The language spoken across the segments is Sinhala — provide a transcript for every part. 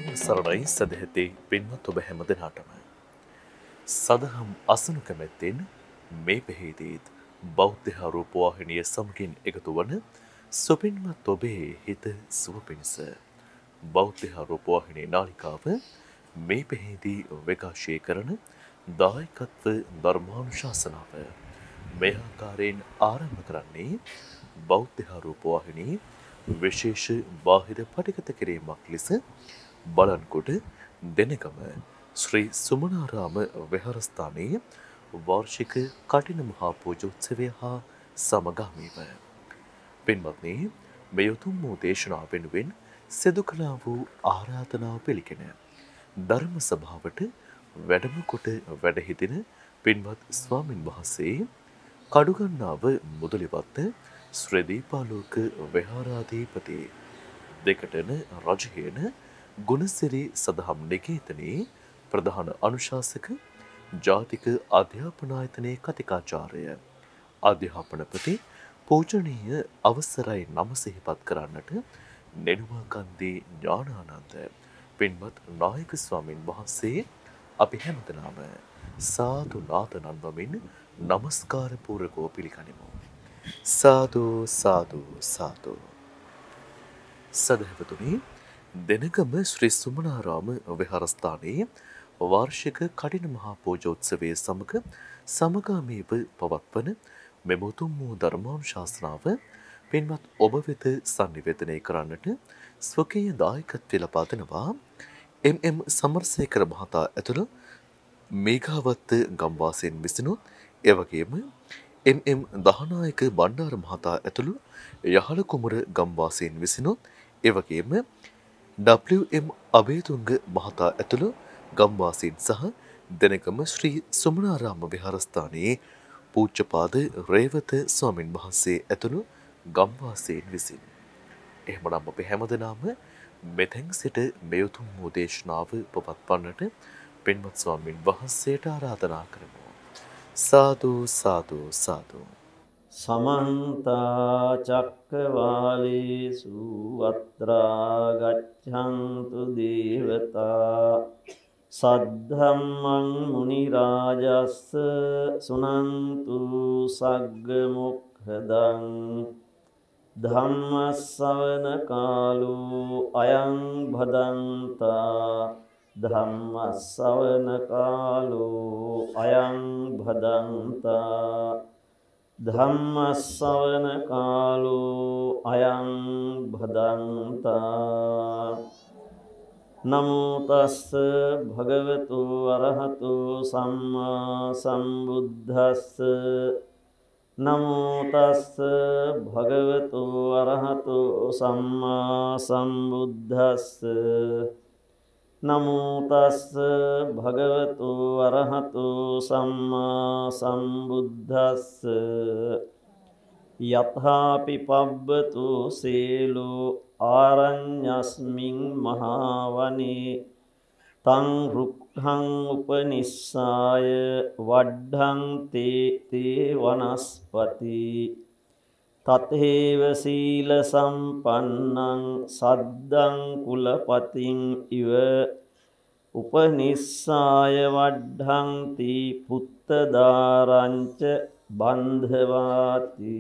තෙරුවන් සරණයි සදැහැති පින්වත් ඔබ හැම දෙනාටම. සදහම් අසනු කැමැත්තෙන් මේ පෙරේදීත් බෞද්ධ රූපවාහිනිය සමගින් එකතු වන සුපින්වත් ඔබේ හිත සුව පිණිස බෞද්ධ රූපවාහිනියේ නාලිකාව මේ පෙරේදී විකාශය කරන දායකත්ව ධර්මානුශාසනාව මේ ආකාරයෙන් ආරම්භ කරන්නේ බෞද්ධ රූපවාහිනියේ විශේෂ බාහිර පටිගත කිරීමක් ලෙස බලන්කොට දෙනගම ශ්‍රී සුමනාරාම විහාරස්ථානයේ වාර්ෂික කඨින මහා පූජෝත්සවය හා සමගාමීව පින්වත්නි මේ උතුම් වූ දේශනාව වෙනුවෙන් සිදු කළා වූ ආරාධනාව පිළිගෙන ධර්ම සභාවට වැඩම කොට වැඩ සිටින පින්වත් ස්වාමින් වහන්සේ කඩුගන්නාව මුදලිවත්ත ශ්‍රී දීපාලෝක විහාරාධිපති දෙකටන රජහේන ගුණසිරි සදහම් නිකේතනයේ ප්‍රධාන අනුශාසක ජාතික අධ්‍යාපනායතනයේ කතිකාචාර්ය අධ්‍යාපනපති පූජනීය අවසරයි නම සිහිපත් කරන්නට නෙළුවාකන්දී ඥානානන්ද පින්වත් නායක ස්වාමින් වහන්සේ අපි හැමදෙනාම සාදු නාද නන්වමින් නමස්කාර පූර්වකව පිළිගනිමු. සාදු සාදු සාදු. සදහවතුනි, දෙනගම ශ්‍රී සුමනාරාම විහාරස්ථානයේ වාර්ෂික කඨින මහා පූජෝත්සවයේ සමග සමගාමීව පවත්වන මෙම උතුම් වූ ධර්මානුශාසනාව පින්වත් ඔබ වෙත සංනිවේදනය කරන්නට ස්වකීය දායකත්වය ලබා දෙනවා එම්.එම්. සමරසේකර මහතා ඇතුළු මේඝාවත්ත ගම්වාසීන් විසිනුත් එවැගේම එම්.එම්. දහනායක බණ්ඩාර මහතා ඇතුළු යහළ කුමර ගම්වාසීන් විසිනුත් එවැගේම W.M. අබේතුංග මහතා ඇතුළු ගම්වාසීන් සහ දෙනගම ශ්‍රී සුමනාරාම විහාරස්ථානයේ පූජ්‍යපාද රේවත ස්වාමින් වහන්සේ ඇතුළු ගම්වාසීන් විසින්. එහෙමනම් අපි හැමදෙනාම මෙතෙන් සිට මේ උතුම් වූ දේශනාව පවත්වන්නට පින්වත් ස්වාමින් වහන්සේට ආරාධනා කරමු. සාදු සාදු සාදු. සමන්ත චක්කවාලේසු අත්‍රා ගච්ඡන්තු දේවතා සද්ධම්මං මුනි රාජස්ස සුනන්තු සග්ග මොක්ඛදං ධම්ම ශ්‍රවණ කාලෝ අයං භදන්තා ධම්ම ශ්‍රවණ කාලෝ අයං භදන්තා ධම්ම ශ්‍රවණ කාලෝ අයං භදන්තා නමෝ තස්ස භගවතු අරහතු සම්මා සම්බුද්දස්ස නමෝ තස්ස භගවතු අරහතු සම්මා සම්බුද්දස්ස නමෝ තස්ස භගවතු අරහතු සම්මා සම්බුද්දස්ස යථාපි පබ්බතු සීලෝ ආරඤ්ඤස්මින් මහාවනේ තං රුක්ඛං උපනිස්සාය වඩ්ඩං තේ වනස්පති තතේව සීල සම්පන්නං සද්දං කුලපතින් ඉව උපනිස්සාය වඩ්ඩන්ති පුත්තදාරංච බන්ධවාති.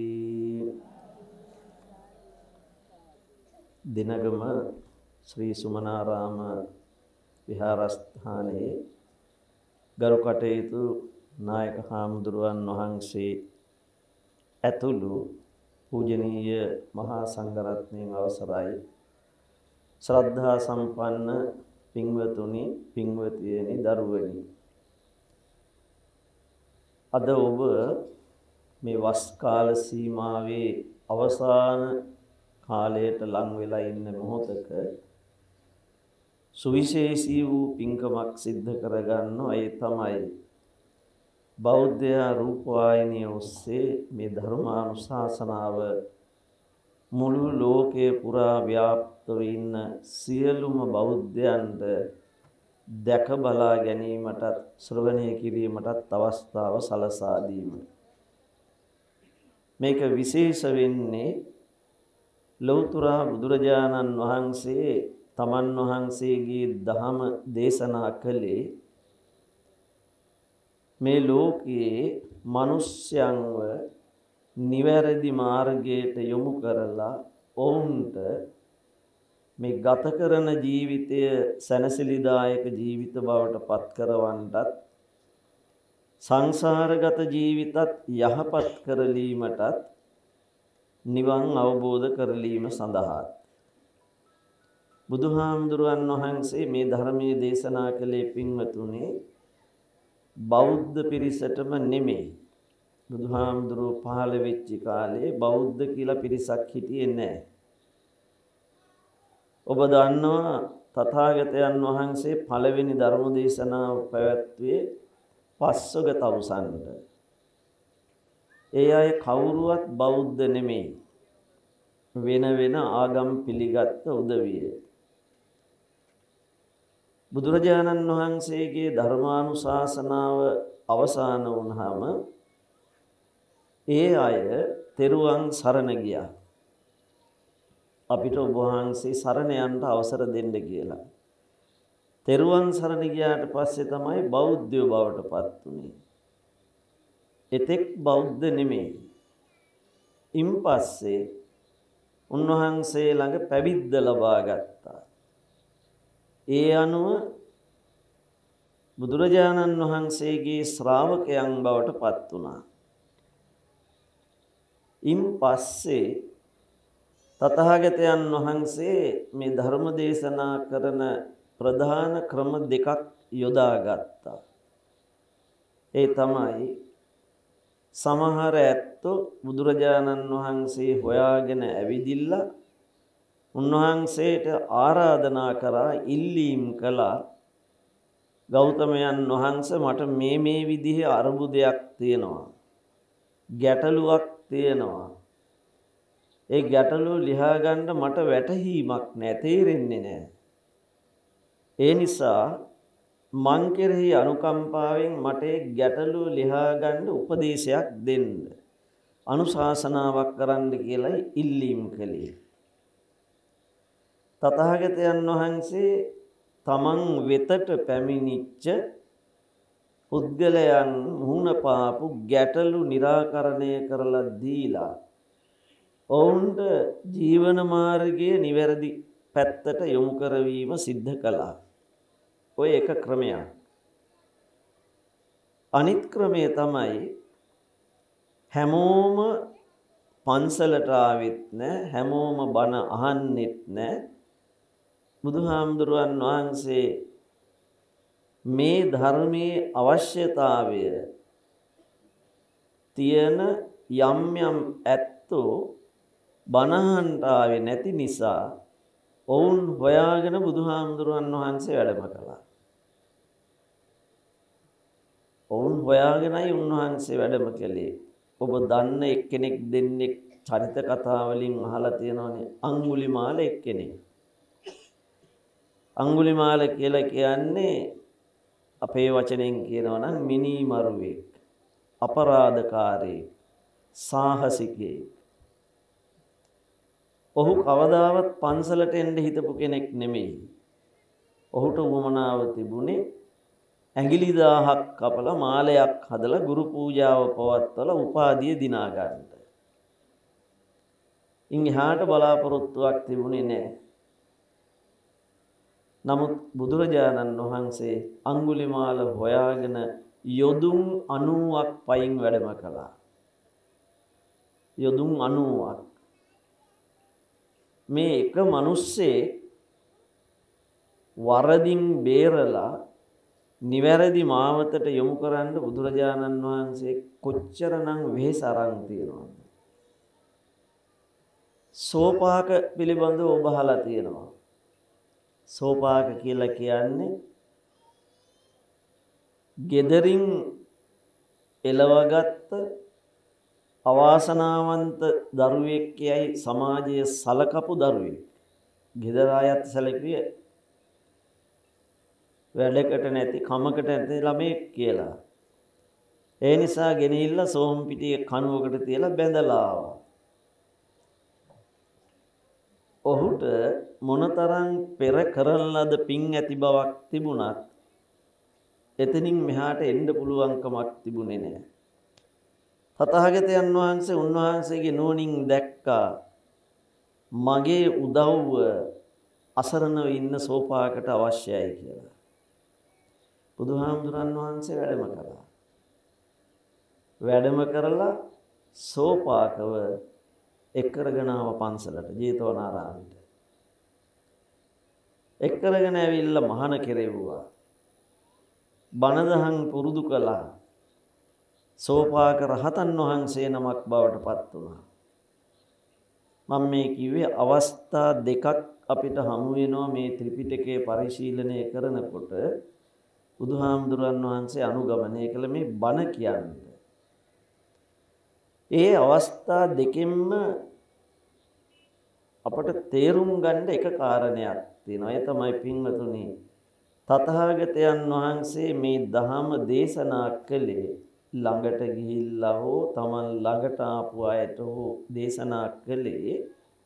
දිනගම ශ්‍රී සුමනාරාම විහාරස්ථානයේ ගරු කටයුතු නායක හාමුදුරුවන් වහන්සේ ඇතුළු පූජනීය මහා සංඝරත්නයන් අවසරයි ශ්‍රද්ධා සම්පන්න පින්වතුනි පින්වතියනි දරුවනි, අද ඔබ මේ වස් කාල සීමාවේ අවසාන කාලයට ලං වෙලා ඉන්න මොහොතක සුවිශේෂී වූ පින්කමක් සිද්ධ කරගන්නවා. ඒ තමයි බෞද්ධ රූපවාහිනිය ඔස්සේ මේ ධර්මානුශාසනාව මුළු ලෝකයේ පුරා ව්‍යාප්තව ඉන්න සියලුම බෞද්ධයන්ට දැක බලා ගැනීමටත් ශ්‍රවණය කිරීමටත් අවස්ථාව සලසා දීම. මේක විශේෂ වෙන්නේ ලෞතර බුදුරජාණන් වහන්සේ තමන් වහන්සේගේ දහම දේශනා කළේ මේ ලෝකයේ මිනිස්යන්ව නිවැරදි මාර්ගයට යොමු කරලා ඔවුන්ට මේ ගත කරන ජීවිතය සැනසෙලිදායක ජීවිත බවට පත් කරවන්නටත් සංසාරගත ජීවිතත් යහපත් කරලීමටත් නිවන් අවබෝධ කරලීම සඳහා බුදුහාමුදුරන් වහන්සේ මේ ධර්මයේ දේශනා කළේ පින්වතුනි බෞද්ධ පිරිසටම නෙමෙයි. බුදුහාමුදුරුවෝ පහළ වෙච්ච කාලේ බෞද්ධ කියලා පිරිසක් හිටියේ නැහැ. ඔබ දන්නවා තථාගතයන් වහන්සේ පළවෙනි ධර්ම දේශනාව පැවැත්වුවේ පස්වග තවුසන්ට. ඒ අය කවුරුවත් බෞද්ධ නෙමෙයි. වෙන වෙන ආගම් පිළිගත් උදවිය. බුදුරජාණන් වහන්සේගේ ධර්මානුශාසනාව අවසන් වුණාම ඒ අය තෙරුවන් සරණ ගියා. අපිට ඔබ වහන්සේ සරණ යන්න අවසර දෙන්න කියලා. තෙරුවන් සරණ ගියාට පස්සේ තමයි බෞද්ධයෝ බවට පත් වුනේ. එතෙක් බෞද්ධ නෙමෙයි. ඉන්පස්සේ උන්වහන්සේ ළඟ පැවිද්ද ලබා ගත්තා. ඒ අනුව බුදුරජාණන් වහන්සේගේ ශ්‍රාවකයන් බවට පත් වුණා. ඉන්පස්සේ තථාගතයන් වහන්සේ මේ ධර්ම දේශනා කරන ප්‍රධාන ක්‍රම දෙකක් යොදාගත්තා. ඒ තමයි සමහර ඇත්තෝ බුදුරජාණන් වහන්සේ හොයාගෙන ඇවිදිලා උන්වහන්සේට ආරාධනා කරා ඉල්ලීම් කළා ගෞතමයන් වහන්සේ මට මේ විදිහේ අරුබුදයක් තියෙනවා ගැටලුවක් තියෙනවා ඒ ගැටලුව ලියා ගන්න මට වැටහීමක් නැහැ තේරෙන්නේ නැහැ ඒ නිසා මං කෙරෙහි අනුකම්පාවෙන් මට ඒ ගැටලුව ලියා ගන්න උපදේශයක් දෙන්න අනුශාසනාවක් කරන්න කියලා ඉල්ලීම් කළේ තථාගතයන් වහන්සේ තමන් වෙතට පැමිණිච්ච පුද්ගලයන් මුහුණ පාපු ගැටලු निराකරණය කරලා දීලා ඔවුන්ට ජීවන මාර්ගයේ නිවැරදි පැත්තට යොමු කරවීම සිද්ධ කළා. ඔය එක ක්‍රමයක්. අනිත් ක්‍රමය තමයි හැමෝම පන්සලට ආවෙත් නැහැ හැමෝම බණ අහන්නෙත් නැහැ බුදුහාමුදුරුවන් වහන්සේ මේ ධර්මයේ අවශ්‍යතාවය තියෙන යම් යම් ඇත්තෝ බණහන්ට ආවේ නැති නිසා ඔවුන් හොයාගෙන බුදුහාමුදුරුවන් වහන්සේ වැඩම කළා. ඔවුන් හොයාගෙනයි උන්වහන්සේ වැඩම කළේ. ඔබ දන්න එක්කෙනෙක් දෙන්නෙක් චරිත කතා වලින් අහලා තියෙනවනේ අඟුලිමාල එක්කෙනෙක්. අඟුලිමාල කියලා කියන්නේ අපේ වචනෙන් කියනවා නම් මිනිමරුවෙක්, අපරාධකාරයෙක්, සාහසිකයෙක්. ඔහු කවදාවත් පන්සලට එන්න හිතපු කෙනෙක් නෙමෙයි. ඔහුට උවමනාව තිබුණේ ඇඟිලි 1000ක් කපලා මාලයක් හදලා ගුරු පූජාව පවත්වලා උපාධිය දිනා ගන්න. ඉන් එහාට බලාපොරොත්තුවක් තිබුණේ නැහැ. නමුත් බුදුරජාණන් වහන්සේ අඟුලිමාල හොයාගෙන යොදුන් 90ක් පයින් වැඩම කළා. යොදුන් 90ක්. මේ එක මිනිස්සේ වරදින් බේරලා නිවැරදි මාවතට යොමු කරන්න බුදුරජාණන් වහන්සේ කොච්චරනම් වෙහෙස අරන් තියෙනවද? සෝපාක පිළිබඳව ඔබ අහලා තියෙනවා. සෝපාක කියලා කියන්නේ ගෙදරින් එලවගත්ත අවාසනාවන්ත දරුවෙක් කියයි සමාජයේ සලකපු දරුවෙක්. ගෙදර අයත් සැලකුවේ වැඩකට නැති කමකට නැති ළමෙක් කියලා. ඒ නිසා ගෙනිහිල්ලා සෝම් පිටියේ කණුවකට තියලා බැඳලා ආවා. ඔහුට මොනතරම් පෙර කරන ලද පින් ඇති බවක් තිබුණත් එතනින් මෙහාට එන්න පුළුවන්කමක් තිබුණේ නැහැ. තථාගතයන් වහන්සේ උන්වහන්සේගේ නුවණින් දැක්කා මගේ උදව්ව අසරණව ඉන්න සෝපාකට අවශ්‍යයි කියලා. බුදුහාමුදුරන් වහන්සේ වැඩම කළා. වැඩම කරලා සෝපාකව එක් කරගෙන ආව පන්සලට ජේතවනාරාමයට. එක් කරගෙන ඇවිල්ලා මහාන කෙරෙව්වා. බණ දහම් පුරුදු කළා. සෝපාක රහතන් වහන්සේ නමක් බවට පත් වුණා. මම මේ කිව්වේ අවස්ථා දෙකක් අපිට හමු වෙනවා මේ ත්‍රිපිටකය පරිශීලනය කරනකොට බුදුහාමුදුරන් වහන්සේ අනුගමනය කළ මේ බණ කියන්නේ. ඒ අවස්ථා දෙකෙන්ම අපට තේරුම් ගන්න එක කාරණයක් තියෙනවා. ඒ තමයි පින්වතුනි තථාගතයන් වහන්සේ මේ ධහම දේශනා කළේ ළඟට ගිහිල්ලා හෝ තමන් ළඟට ආපු අයට හෝ දේශනා කළේ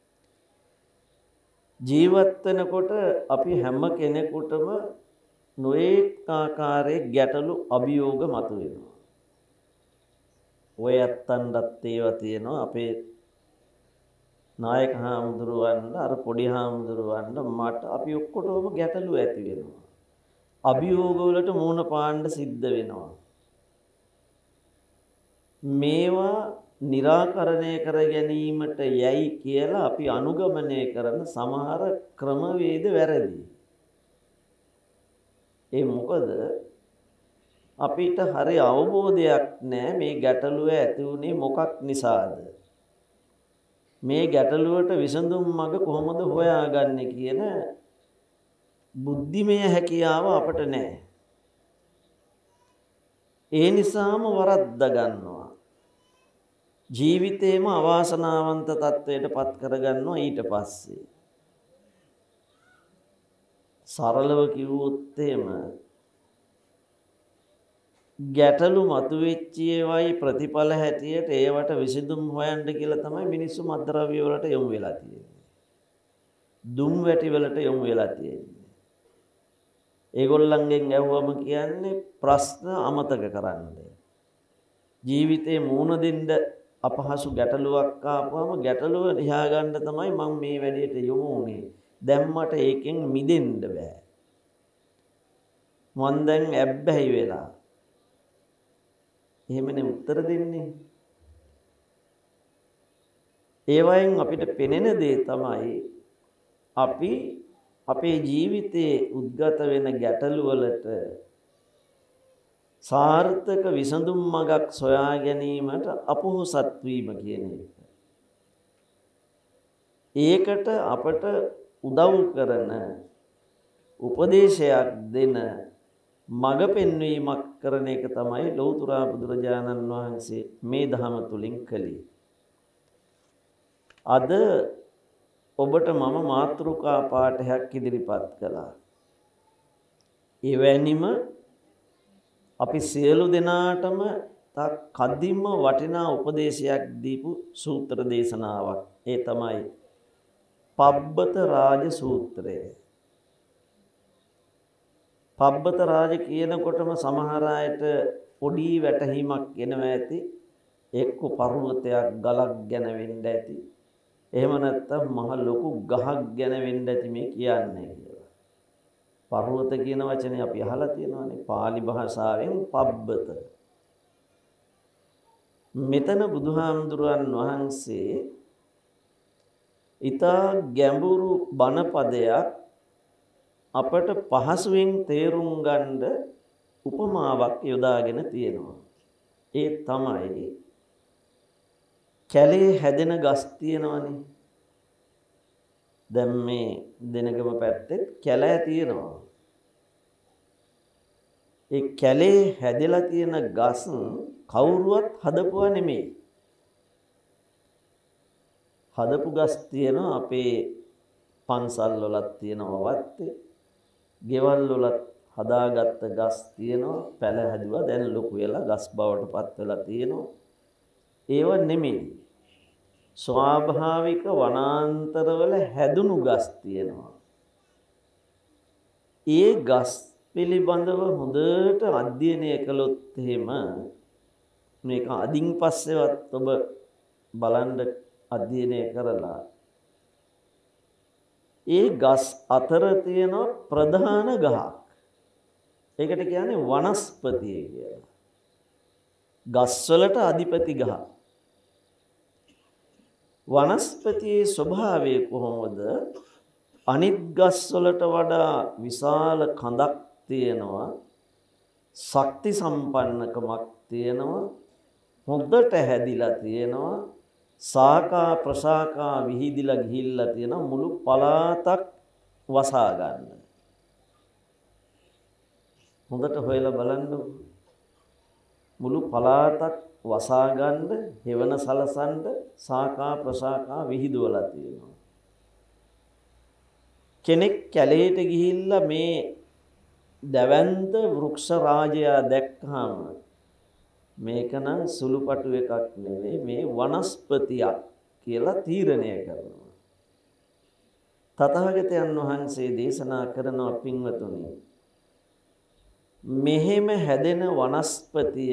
ජීවත් වෙනකොට අපි හැම කෙනෙකුටම නොඑක ආකාරයේ ගැටලු අභියෝග මතුවෙනවා. ඔය ඇත්තන්ටත් ඒවා තියෙනවා. අපේ නායක හාමුදුරුවන්ට අර පොඩි හාමුදුරුවන්ට මට අපි ඔක්කොටම ගැටලු ඇති වෙනවා. අභියෝග වලට මුහුණ පාන්න සිද්ධ වෙනවා. මේවා निराකරණය කර ගැනීමට යයි කියලා අපි අනුගමනය කරන සමහර ක්‍රමවේද වැරදි. ඒ මොකද අපිට හරි අවබෝධයක් නැහැ මේ ගැටලුව ඇති වුනේ මොකක් නිසාද? මේ ගැටලුවට විසඳුම් මඟ කොහොමද හොයාගන්නේ කියන බුද්ධිමය හැකියාව අපට නැහැ. ඒ නිසාම වරද්ද ගන්නවා. ජීවිතේම අවාසනාවන්ත තත්වයට පත් කරගන්නවා ඊට පස්සේ. සරලව කිව්වොත් එහෙම ගැටලු මතුවෙච්ච ඒවායි ප්‍රතිඵල හැටියට ඒවට විසඳුම් හොයන්න කියලා තමයි මිනිස්සු මත්ද්‍රව්‍ය වලට යොමු වෙලා තියෙන්නේ. දුම් වැටි වලට යොමු වෙලා තියෙන්නේ. ඒගොල්ලන්ගෙන් ඇහුවම කියන්නේ ප්‍රශ්න අමතක කරන්න. ජීවිතේ මූණ දෙන්න අපහසු ගැටලුවක් ආපුවම ගැටලුව ලියා ගන්න තමයි මම මේ වැඩේට යොමු වුනේ. දැන් මට ඒකෙන් මිදෙන්න බෑ. මං දැන් ඇබ්බැහි වෙලා. එහෙමනේ උත්තර දෙන්නේ. ඒ වයින් අපිට පෙනෙන දේ තමයි අපි අපේ ජීවිතයේ උද්ගත වෙන ගැටලු වලට සාර්ථක විසඳුම් මඟක් සොයා ගැනීමට අපොහොසත් වීම කියන එක. ඒකට අපට උදව් කරන උපදේශයක් දෙන මඟ පෙන්වීමක් කරන එක තමයි ලෞතර බුදුරජාණන් වහන්සේ මේ ධහම තුලින් කළේ. අද ඔබට මම මාතෘකා පාඨයක් ඉදිරිපත් කළා. එවැනිම අපි සියලු දෙනාටම කදිම වටිනා උපදේශයක් දීපු සූත්‍ර දේශනාවක්. ඒ තමයි පබ්බත රාජ සූත්‍රය. පබ්බත රාජ කියනකොටම සමහර අයට පොඩි වැටහීමක් එනවා ඇති. එක්ක පර්වතයක් ගලක් ගැන වෙන්න ඇති. එහෙම නැත්නම් මහ ලොකු ගහක් ගැන වෙන්න ඇති මේ කියන්නේ කියලා. පර්වත කියන වචනේ අපි අහලා තියෙනවානේ පාලි භාෂාවෙන් පබ්බත. මෙතන බුදුහාමුදුරන් වහන්සේ ඊතා ගැඹුරු බණ පදයක් අපට පහසුවෙන් තේරුම් ගන්න උපමාවක් යොදාගෙන තියෙනවා. ඒ තමයි කැලේ හැදෙන ගස් තියෙනවනේ. දැන් මේ දෙනගම පැත්තේ කැලෑ තියෙනවා. ඒ කැලේ හැදලා තියෙන ගස් කවුරුවත් හදපුවා නෙමෙයි. හදපු ගස් තියෙනවා අපේ පන්සල් වලත් තියෙනවා වත්තේ. ගෙවල් වලත් හදාගත්ත ගස් තියෙනවා. පැල හැදුවා දැන් ලොකු වෙලා ගස් බවට පත් වෙලා තියෙනවා. ඒව නෙමෙයි. ස්වාභාවික වනාන්තරවල හැදුණු ගස් තියෙනවා. ඒ ගස් පිළිබඳව හොඳට අධ්‍යයනය කළොත් එහෙම මේක අදින් පස්සෙවත් ඔබ බලන්න අධ්‍යයනය කරලා ඒ ගස් අතර තියෙන ප්‍රධාන ගහක්. ඒකට කියන්නේ වනස්පතිය කියලා. ගස්වලට අධිපති ගහ. වනස්පතියේ ස්වභාවය කොහොමද? අනිත් ගස්වලට වඩා විශාල කඳක් තියෙනවා. ශක්ති සම්පන්නකමක් තියෙනවා. හොඳට හැදිලා තියෙනවා. සාකා ප්‍රසාකා විහිදිලා ගිහිල්ලා තියෙන මුළු පළාතක් වසා ගන්න. හොඳට හොයලා බලන්න. මුළු පළාතක් වසා ගන්න, හෙවන සලසන්න සාකා ප්‍රසාකා විහිදුවලා තියෙනවා. කෙනෙක් කැලේට ගිහිල්ලා මේ දැවැන්ත වෘක්ෂ රාජයා දැක්කහම මේක නම් සුළුපටු එකක් නෙවෙයි, මේ වනස්පතියක් කියලා තීරණය කරනවා. තථාගතයන් වහන්සේ දේශනා කරනවා පින්වතුනි, මෙහෙම හැදෙන වනස්පතිය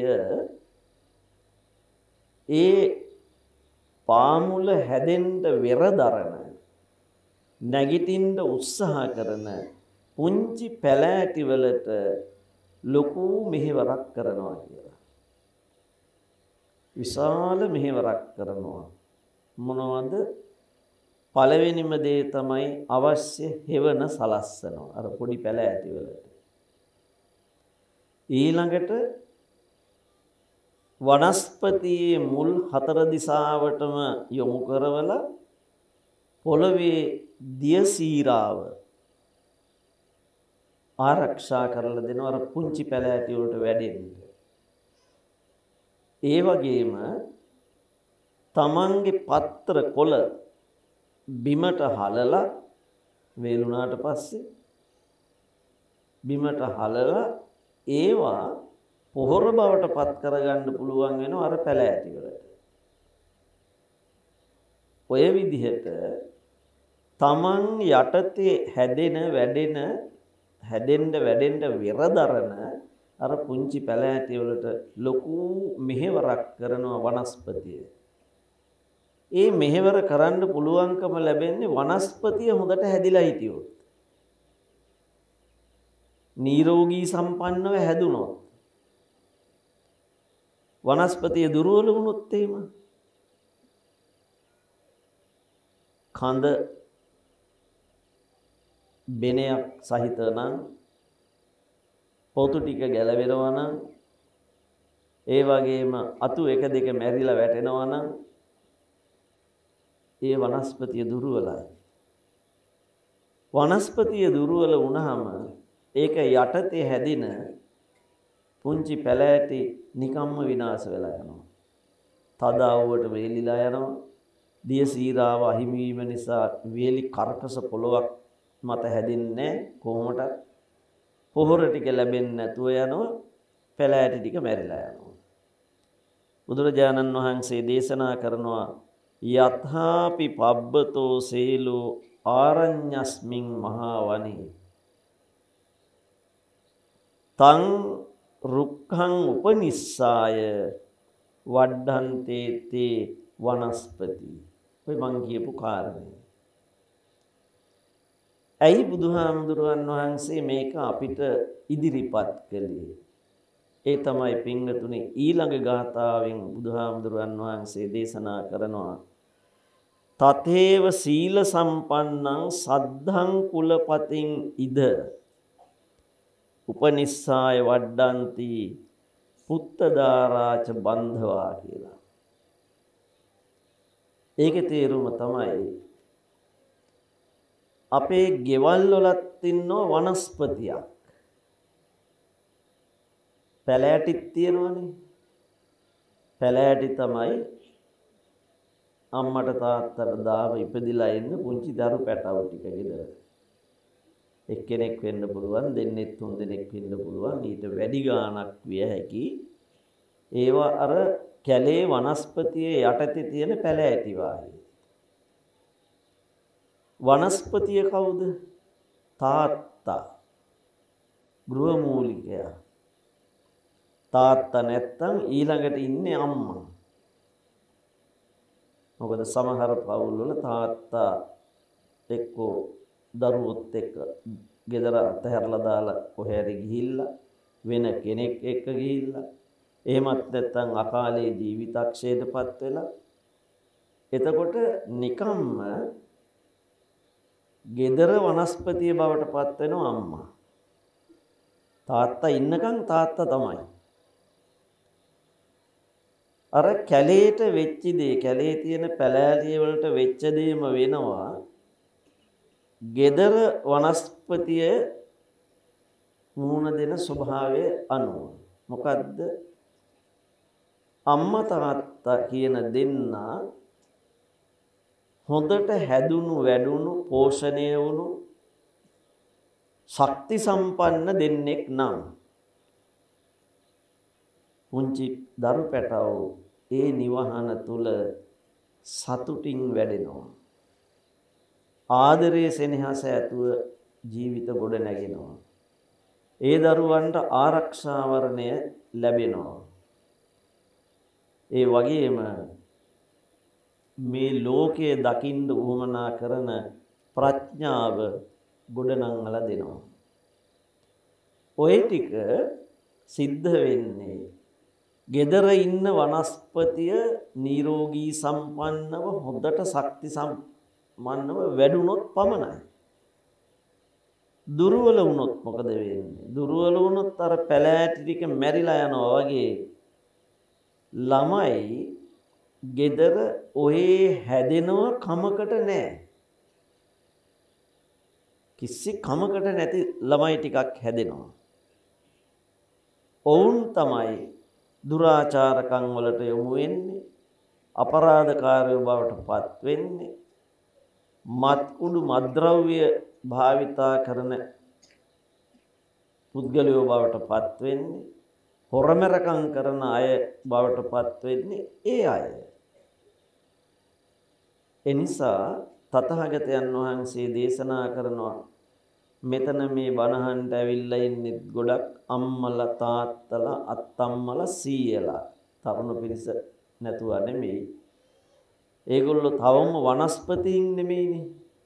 ඒ පාමුල හැදෙන්න වෙරදරන, නැගිටින්න උත්සාහ කරන පුංචි පැලෑටි වලට ලොකු මෙහෙවරක් කරනවා කියලා. විශාල මෙහෙවරක් කරනවා. මොනවද? පළවෙනිම දේ තමයි අවශ්‍ය හෙවන සලස්සනවා. අර පොඩි පැලෑටි වලට. ඊළඟට වනස්පතියේ මුල් හතර දිශාවටම යොමු කරවලා පොළවේ දිය සීරාව ආරක්ෂා කරලා දෙනවා අර පුංචි පැලෑටි වලට වැඩෙන්න. ඒ වගේම තමන්ගේ පත්‍ර කොළ බිමට හලලා වේලුණාට පස්සේ බිමට හලලා ඒවා පොහොර බවට පත් කරගන්න පුළුවන් වෙනවා අර පැලෑටි වලට. ඔය විදිහට තමන් යටතේ හැදෙන්න වැඩෙන්න වෙරදරන අර පුංචි පැලෑටි වලට ලොකු මෙහෙවරක් කරනවා වනස්පතිය. ඒ මෙහෙවර කරන්න පුළුවන්කම ලැබෙන්නේ වනස්පතිය හොඳට හැදිලා හිටියොත්. නිරෝගී සම්පන්නව හැදුනොත්. වනස්පතිය දුර්වල වුණොත් එහෙම කඳ බෙනයක් සහිත නම් පොතු ටික ගැලවෙනවා නම් ඒ වගේම අතු එක දෙක මැරිලා වැටෙනවා නම් ඒ වනස්පතිය දුර්වලයි. වනස්පතිය දුර්වල වුණාම ඒක යටතේ හැදින පුංචි පැලෑටි නිකම්ම විනාශ වෙලා යනවා. තදාවුවට වේලිලා යනවා. දිය සීරාව අහිමි වීම නිසා වේලි කර්කස පොළොවක් මත හැදින්නේ කොහොමද? පොහොර ටික ලැබෙන්නේ නැතුව යනවා. පැලෑටි ටික මැරිලා යනවා. බුදුරජාණන් වහන්සේ දේශනා කරනවා යත්හාපි පබ්බතෝ සේලෝ ආරඤ්ඤස්මින් මහා වනේ තං රුක්ඛං උපනිස්සාය වඩ්ඩන්තේ තේ වනස්පති. ඔය මං කියපු කාරණේ. ඇයි බුදුහාමුදුරුවන් වහන්සේ මේක අපිට ඉදිරිපත් කළේ? ඒ තමයි පින්වතුනි ඊළඟ ගාථාවෙන් බුදුහාමුදුරුවන් වහන්සේ දේශනා කරනවා තතේව සීල සම්පන්නං සද්ධං කුලපතින් ඉද උපනිස්සාය වඩ්ඩන්ති පුත්තදාරාච බන්ධවා කියලා. ඒකේ තේරුම තමයි අපේ ගෙවල් වලත් ඉන්න වනස්පතියක්. පැලෑටිත් තියෙනවනේ. පැලෑටි තමයි අම්මට තාත්තට දාව ඉපදිලා ඉන්න පුංචි දරු පැටව ටික ගෙදර. එක්කෙනෙක් වෙන්න පුළුවන්, දෙන්නෙක් තුන් දෙනෙක් වෙන්න පුළුවන්, ඊට වැඩි ගාණක් විය හැකි. ඒවා අර කැලේ වනස්පතියේ යටතේ තියෙන පැලෑටි වාගේ. වනස්පතිය කවුද? තාත්තා. ගෘහමූලිකයා. තාත්තා නැත්තම් ඊළඟට ඉන්නේ අම්මා. මොකද සමහර පවුල්වල තාත්තා එක්කෝ දරුවොත් එක්ක ගෙදර අතහැරලා දාලා කොහේ හරි ගිහිල්ලා වෙන කෙනෙක් එක්ක ගිහිල්ලා එහෙමත් නැත්නම් අකාලේ ජීවිතක්ෂේදපත් වෙලා එතකොට නිකම්ම ගෙදර වනස්පතිය බවට පත් වෙනවා අම්මා. තාත්තා ඉන්නකම් තාත්තා තමයි. අර කැලේට වෙච්ච දේ කැලේ තියෙන පැලෑලිය වලට වෙච්ච දේම වෙනවා. ගෙදර වනස්පතිය මුහුණ දෙන ස්වභාවය අනුව. මොකද්ද? අම්මා තාත්තා කියන දෙන්නා හොඳට හැදුණු වැඩුණු පෝෂණය වුණු ශක්ති සම්පන්න දෙන්නෙක් නම් පුංචි දරු පැටව ඒ නිවහන තුල සතුටින් වැඩෙනවා. ආදරයේ සෙනෙහස ඇතුව ජීවිත ගොඩ නැගෙනවා. ඒ දරුවන්ට ආරක්ෂාවරණය ලැබෙනවා. ඒ වගේම මේ ලෝකයේ දකින්න උවමනා කරන ප්‍රඥාව ගොඩනංවලා දෙනවා. ඔය ටික සිද්ධ වෙන්නේ gedara ඉන්න වනස්පතිය නිරෝගී සම්පන්නව හොඳට ශක්ති සම්පන්නව වැඩුණොත් පමණයි. දුර්වල වුණොත් මොකද වෙන්නේ? දුර්වල වුණොත් අර පැලෑටි ටික මැරිලා යනවා වගේ ළමයි gedara ඔහේ හැදෙනව කමකට නැහැ. කිසි කමකට නැති ළමයි ටිකක් හැදෙනවා. ඔවුන් තමයි දුරාචාරකම් වලට යොමු වෙන්නේ, අපරාධකාරයෝ බවට පත් වෙන්නේ, මත්කුඩු මත්ද්‍රව්‍ය භාවිතා කරන පුද්ගලයෝ බවට පත් වෙන්නේ, හොරමරකම් කරන අය බවට පත් වෙන්නේ ඒ අය. එනිසා තථාගතයන් වහන්සේ දේශනා කරනවා මෙතන මේ බණහන්ට ඇවිල්ලා ඉන්නේ ගොඩක් අම්මලා තාත්තලා අත්තම්මලා සීයලා තරුණ පිරිස නැතුව නෙමෙයි. ඒගොල්ලෝ තවම වනස්පතීන් නෙමෙයිනේ.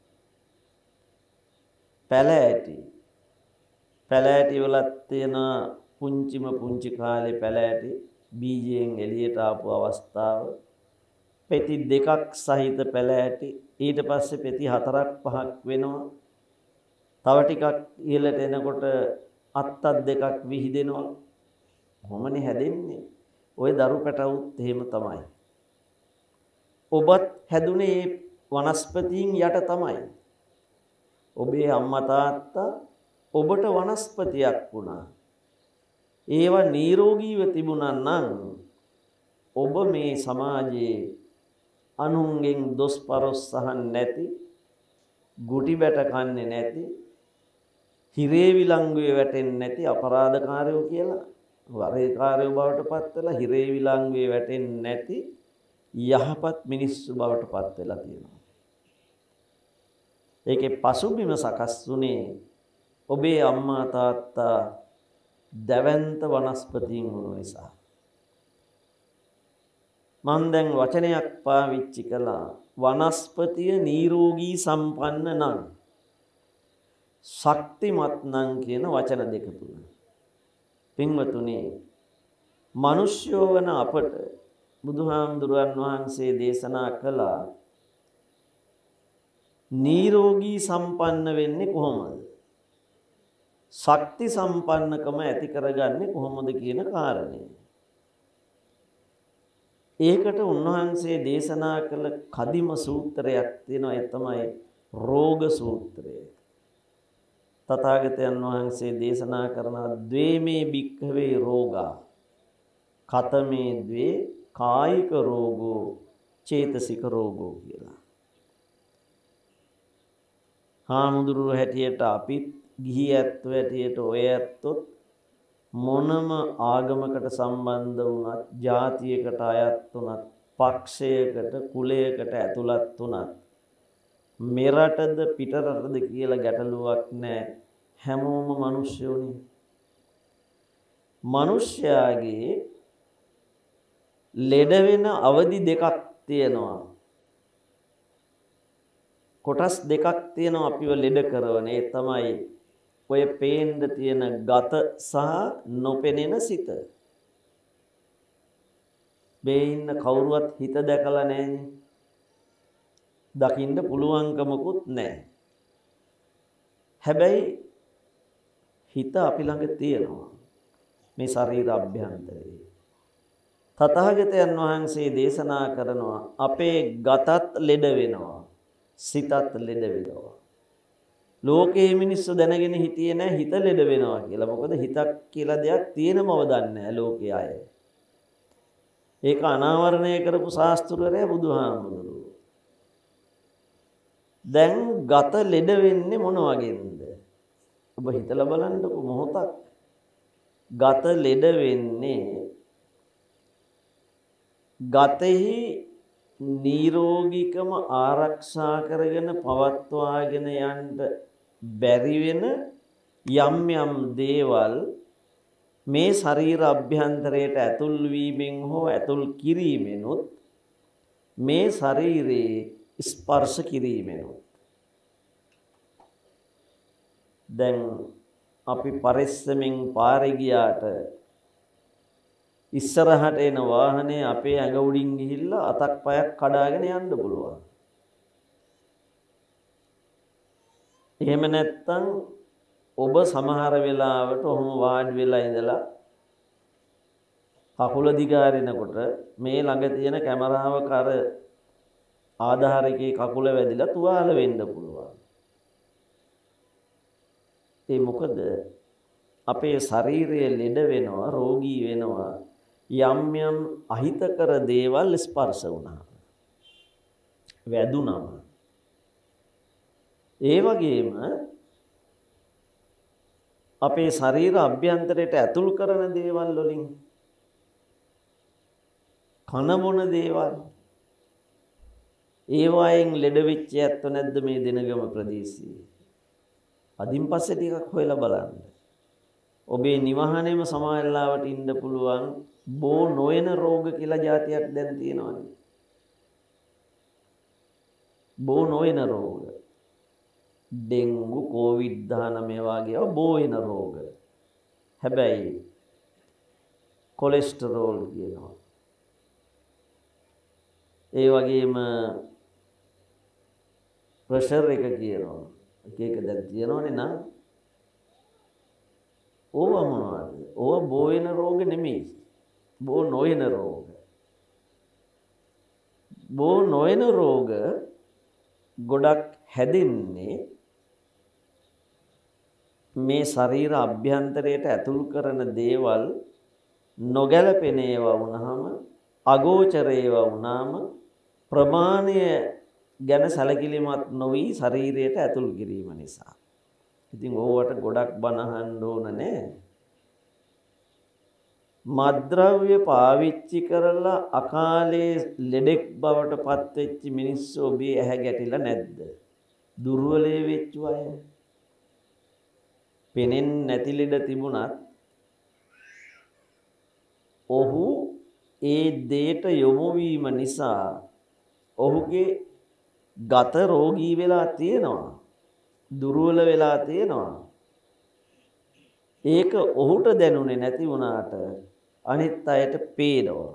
පැලෑටි වලත් තියෙන පුංචිම පුංචි කාලේ පැලෑටි බීජයෙන් එළියට ආපු අවස්ථාව, පෙති දෙකක් සහිත පැලෑටි ඊට පස්සේ පෙති 4ක් 5ක් වෙනවා. තව ටිකක් ඉහළට එනකොට අත්තක් දෙකක් විහිදෙනවා. කොහොමනේ හැදෙන්නේ? ওই දරු පැටවුත් එහෙම තමයි. ඔබත් හැදුනේ වනස්පතීන් යට තමයි. ඔබේ අම්මා තාත්තා ඔබට වනස්පතියක් වුණා. ඒවා නිරෝගීව තිබුණා නම් ඔබ මේ සමාජයේ අනුන්ගෙන් දොස් පරොස් සහන් නැති, ගුටි බැට කන්නේ නැති, හිරේ විලංගුවේ වැටෙන්නේ නැති අපරාධකාරයෝ කියලා වරේකාරයෝ බවට පත් වෙලා හිරේ විලංගුවේ වැටෙන්නේ නැති යහපත් මිනිස්සු බවට පත් වෙලා තියෙනවා. ඒකේ පසුබිම සකස් වුණේ ඔබේ අම්මා තාත්තා දැවැන්ත වනස්පතීන් වුණු නිසා. මම දැන් වචනයක් පාවිච්චි කළා. වනස්පතිය නිරෝගී සම්පන්න නම්, ශක්තිමත් නම් කියන වචන දෙක තුන. පින්වතුනි, මිනිස්යෝ වන අපට බුදුහාමුදුරන් වහන්සේ දේශනා කළා නිරෝගී සම්පන්න වෙන්නේ කොහොමද? ශක්ති සම්පන්නකම ඇති කරගන්නේ කොහොමද කියන කාරණය. ඒකට උන්වහන්සේ දේශනා කළ කදිම සූත්‍රයක් තියෙනවා. ඒ තමයි රෝග සූත්‍රය. තථාගතයන් වහන්සේ දේශනා කරන ද්වේමේ භික්ඛවේ රෝගා කතමේ ද්වේ කායික රෝගෝ චේතසික රෝගෝ කියලා. හාමුදුරුවෝ හැටියට අපිත් ගිහි ඇත්තෝ හැටියට ඔය ඇත්තොත් මොනම ආගමකට සම්බන්ධ වුණත්, ජාතියකට අයත් වුණත්, පක්ෂයකට, කුලයකට ඇතුළත් වුණත්, මෙරටද පිටරටද කියලා ගැටලුවක් නැහැ. හැමෝම මිනිස්සුනේ. මිනිස්යාගේ ලෙඩ වෙන අවදි දෙකක් තියෙනවා. කොටස් දෙකක් තියෙනවා අපිව ලෙඩ කරන. ඒ තමයි ඔය පේන්න තියෙන ගත සහ නොපෙනෙන සිත. මේ ඉන්න කවුරුවත් හිත දැකලා නැහැනේ. දකින්න පුළුවන්කමකුත් නැහැ. හැබැයි හිත අපි ළඟ තියෙනවා. මේ ශරීර අභ්‍යන්තරයේ. තථාගතයන් වහන්සේ දේශනා කරනවා අපේ ගතත් ලෙඩ වෙනවා. සිතත් ලෙඩ වෙනවා. ලෝකයේ මිනිස්සු දැනගෙන හිටියේ නැහැ හිත ලෙඩ වෙනවා කියලා. මොකද හිතක් කියලා දෙයක් තියෙනමව දන්නේ නැහැ ලෝකයේ අය. ඒක අනාවරණය කරපු ශාස්ත්‍රවරයා බුදුහාමුදුරුවෝ. දැන් ගත ලෙඩ වෙන්නේ මොන වගේද? ඔබ හිතලා බලන්නකො මොහොතක්. ගත ලෙඩ වෙන්නේ ගතෙහි නිරෝගීකම ආරක්ෂා කරගෙන පවත්වාගෙන යන්න බැරි වෙන යම් යම් දේවල් මේ ශරීර අභ්‍යන්තරයට ඇතුල් වීමෙන් හෝ ඇතුල් කිරීමෙනුත් මේ ශරීරේ ස්පර්ශ කිරීමෙනුත් දැන් අපි පරිස්සමෙන් පාරේ ගියාට ඉස්සරහට එන වාහනේ අපේ ඇඟ උඩින් ගිහිල්ලා අතක් පයක් කඩාගෙන යන්න පුළුවන්. එහෙම නැත්නම් ඔබ සමහර වෙලාවට ඔහොම වාඩි වෙලා ඉඳලා කකුල දිගාරිනකොට මේ ළඟ තියෙන කැමරාවක අර ආධාරකේ කකුල වැදිලා තුවාල වෙන්න පුළුවන්. ඒ මොකද අපේ ශරීරය ලෙඩ වෙනවා, රෝගී වෙනවා යම් යම් අහිතකර දේවල් ස්පර්ශ වුණා. වැදුනම. ඒ වගේම අපේ ශරීර අභ්‍යන්තරයට ඇතුල් කරන දේවල් වලින් කන බොන දේවල් ඒ වයින් ලෙඩ වෙච්ච ඇත්ත නැද්ද මේ දෙනගම ප්‍රදේශයේ? අදින් පස්සේ ටිකක් හොයලා බලන්න. ඔබේ නිවහනේම සමාජලාවට ඉන්න පුළුවන් බෝ නොයන රෝග කියලා જાතියක් දැන් තියෙනවානේ. බෝ නොයන රෝග. ඩෙන්ගු, COVID-19 වගේ බෝ වෙන රෝග. හැබැයි කොලෙස්ටරෝල් කියනවා. ඒ වගේම ප්‍රෙෂර් එක කියනවා. එක දැන් තියෙනවනේ නම් ඕවා මොනවද? ඕවා බෝ වෙන රෝග නෙමෙයි. බෝ නොවන රෝග. බෝ නොවන රෝග ගොඩක් හැදෙන්නේ මේ ශරීර අභ්‍යන්තරයට ඇතුල් කරන දේවල් නොගැලපෙන ඒවා වුණාම, අගෝචර ඒවා වුණාම ප්‍රමාණය ගැන සැලකිලිමත් නොවි ශරීරයට ඇතුල් කිරීම නිසා. ඉතින් ඕවට ගොඩක් බණ අහන්න ඕන නෑ. මත්ද්‍රව්‍ය පාවිච්චි කරලා අකාලේ ලෙඩෙක් බවට පත් වෙච්ච මිනිස්සු ඔබේ ඇහැ ගැටිලා නැද්ද? දුර්වලයේ වෙච්ච අය. පෙනෙන්නේ නැති ලෙඩ තිබුණත් ඔහු ඒ දේට යොමු වීම නිසා ඔහුගේ ගත රෝගී වෙලා තියෙනවා. දුර්වල වෙලා තියෙනවා. ඒක ඔහුට දැනුනේ නැති වුණාට අනිත් අයට පේනවා.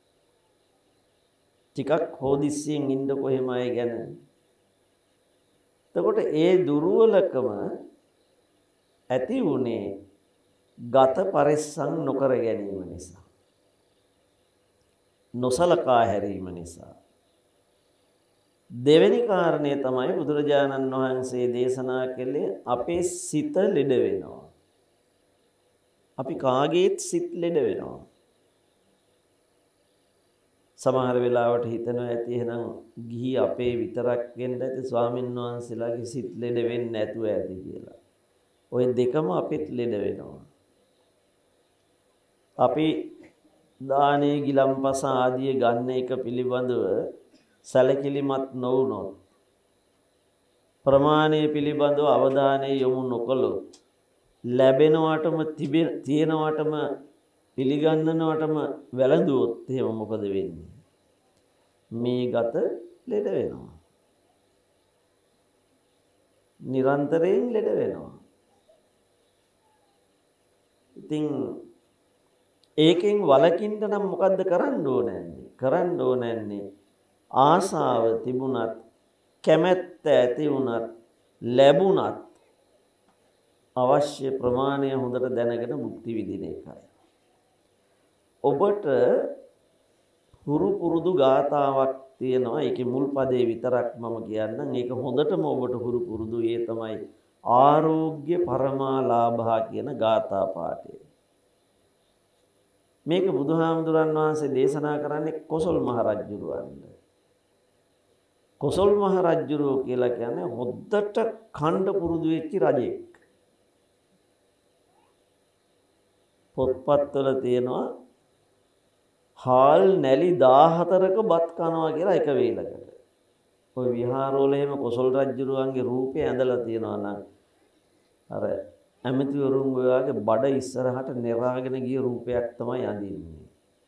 ටිකක් හොදිස්සියෙන් ඉන්න කොහෙම අය ගැන. එතකොට ඒ දුර්වලකම ඇති වුණේ ගත පරිස්සම් නොකර ගැනීම නිසා. නොසලකා හැරීම නිසා. දෙවෙනි කාරණය තමයි බුදුරජාණන් වහන්සේ දේශනා කළේ අපේ සිත ලෙඩ වෙනවා. අපි කාගේත් සිත් ලෙඩ වෙනවා. සමහර වෙලාවට හිතනවා ඇති එහෙනම් ගිහි අපේ විතරක් වෙන්න ඇති ස්වාමීන් වහන්සේලාගේ සිත් ලෙඩ වෙන්නේ නැතුව ඇති කියලා. ওই දෙකම අපිත් ලෙඩ වෙනවා. අපි දානේ ගිලම්පස ආදී ගන්න එක පිළිබඳව සැලකිලිමත් නොවුනොත් ප්‍රමාණය පිළිබඳව අවධානය යොමු නොකළොත් ලැබෙනවටම තියෙනවටම පිළිගන්නනවටම වැළඳුවොත් එහෙම මොකද වෙන්නේ? මේ ගත ලෙඩ වෙනවා. නිරන්තරයෙන් ලෙඩ වෙනවා. ඉතින් ඒකෙන් වළකින්න නම් මොකද්ද කරන්න ඕනේ? කරන්න ඕනේ ආසාව තිබුණත් කැමැත්ත ඇති වුණත් ලැබුණත් අවශ්‍ය ප්‍රමාණය හොඳට දැනගෙන මුක්ති විඳින එකයි. ඔබට හුරු පුරුදු ගාතාවක් තියෙනවා. ඒකේ මුල් පදේ විතරක් මම කියන්නම්. ඒක හොඳටම ඔබට හුරු පුරුදු. ඒ තමයි ආරෝග්‍ය පරමාලාභා කියන ගාථා පාඨය. මේක බුදුහාමුදුරන් වහන්සේ දේශනා කරන්නේ කොසල් මහ රජුරවන්ට. කොසල් මහ රජුරෝ කියලා කියන්නේ හොද්දට ඛණ්ඩ පුරුදු වෙච්ච රජෙක්. පොත්පත්වල තියෙනවා හාල් නැලි 14ක බත් කනවා කියලා එක වේලකට. ඔය විහාරවල එහෙම කොසල් රජුරුවන්ගේ රූපය ඇඳලා තියෙනවා නම් අර ඇමතිවරුන් ඔයගේ බඩ ඉස්සරහට නිරාගෙන ගිය රූපයක් තමයි අඳින්නේ.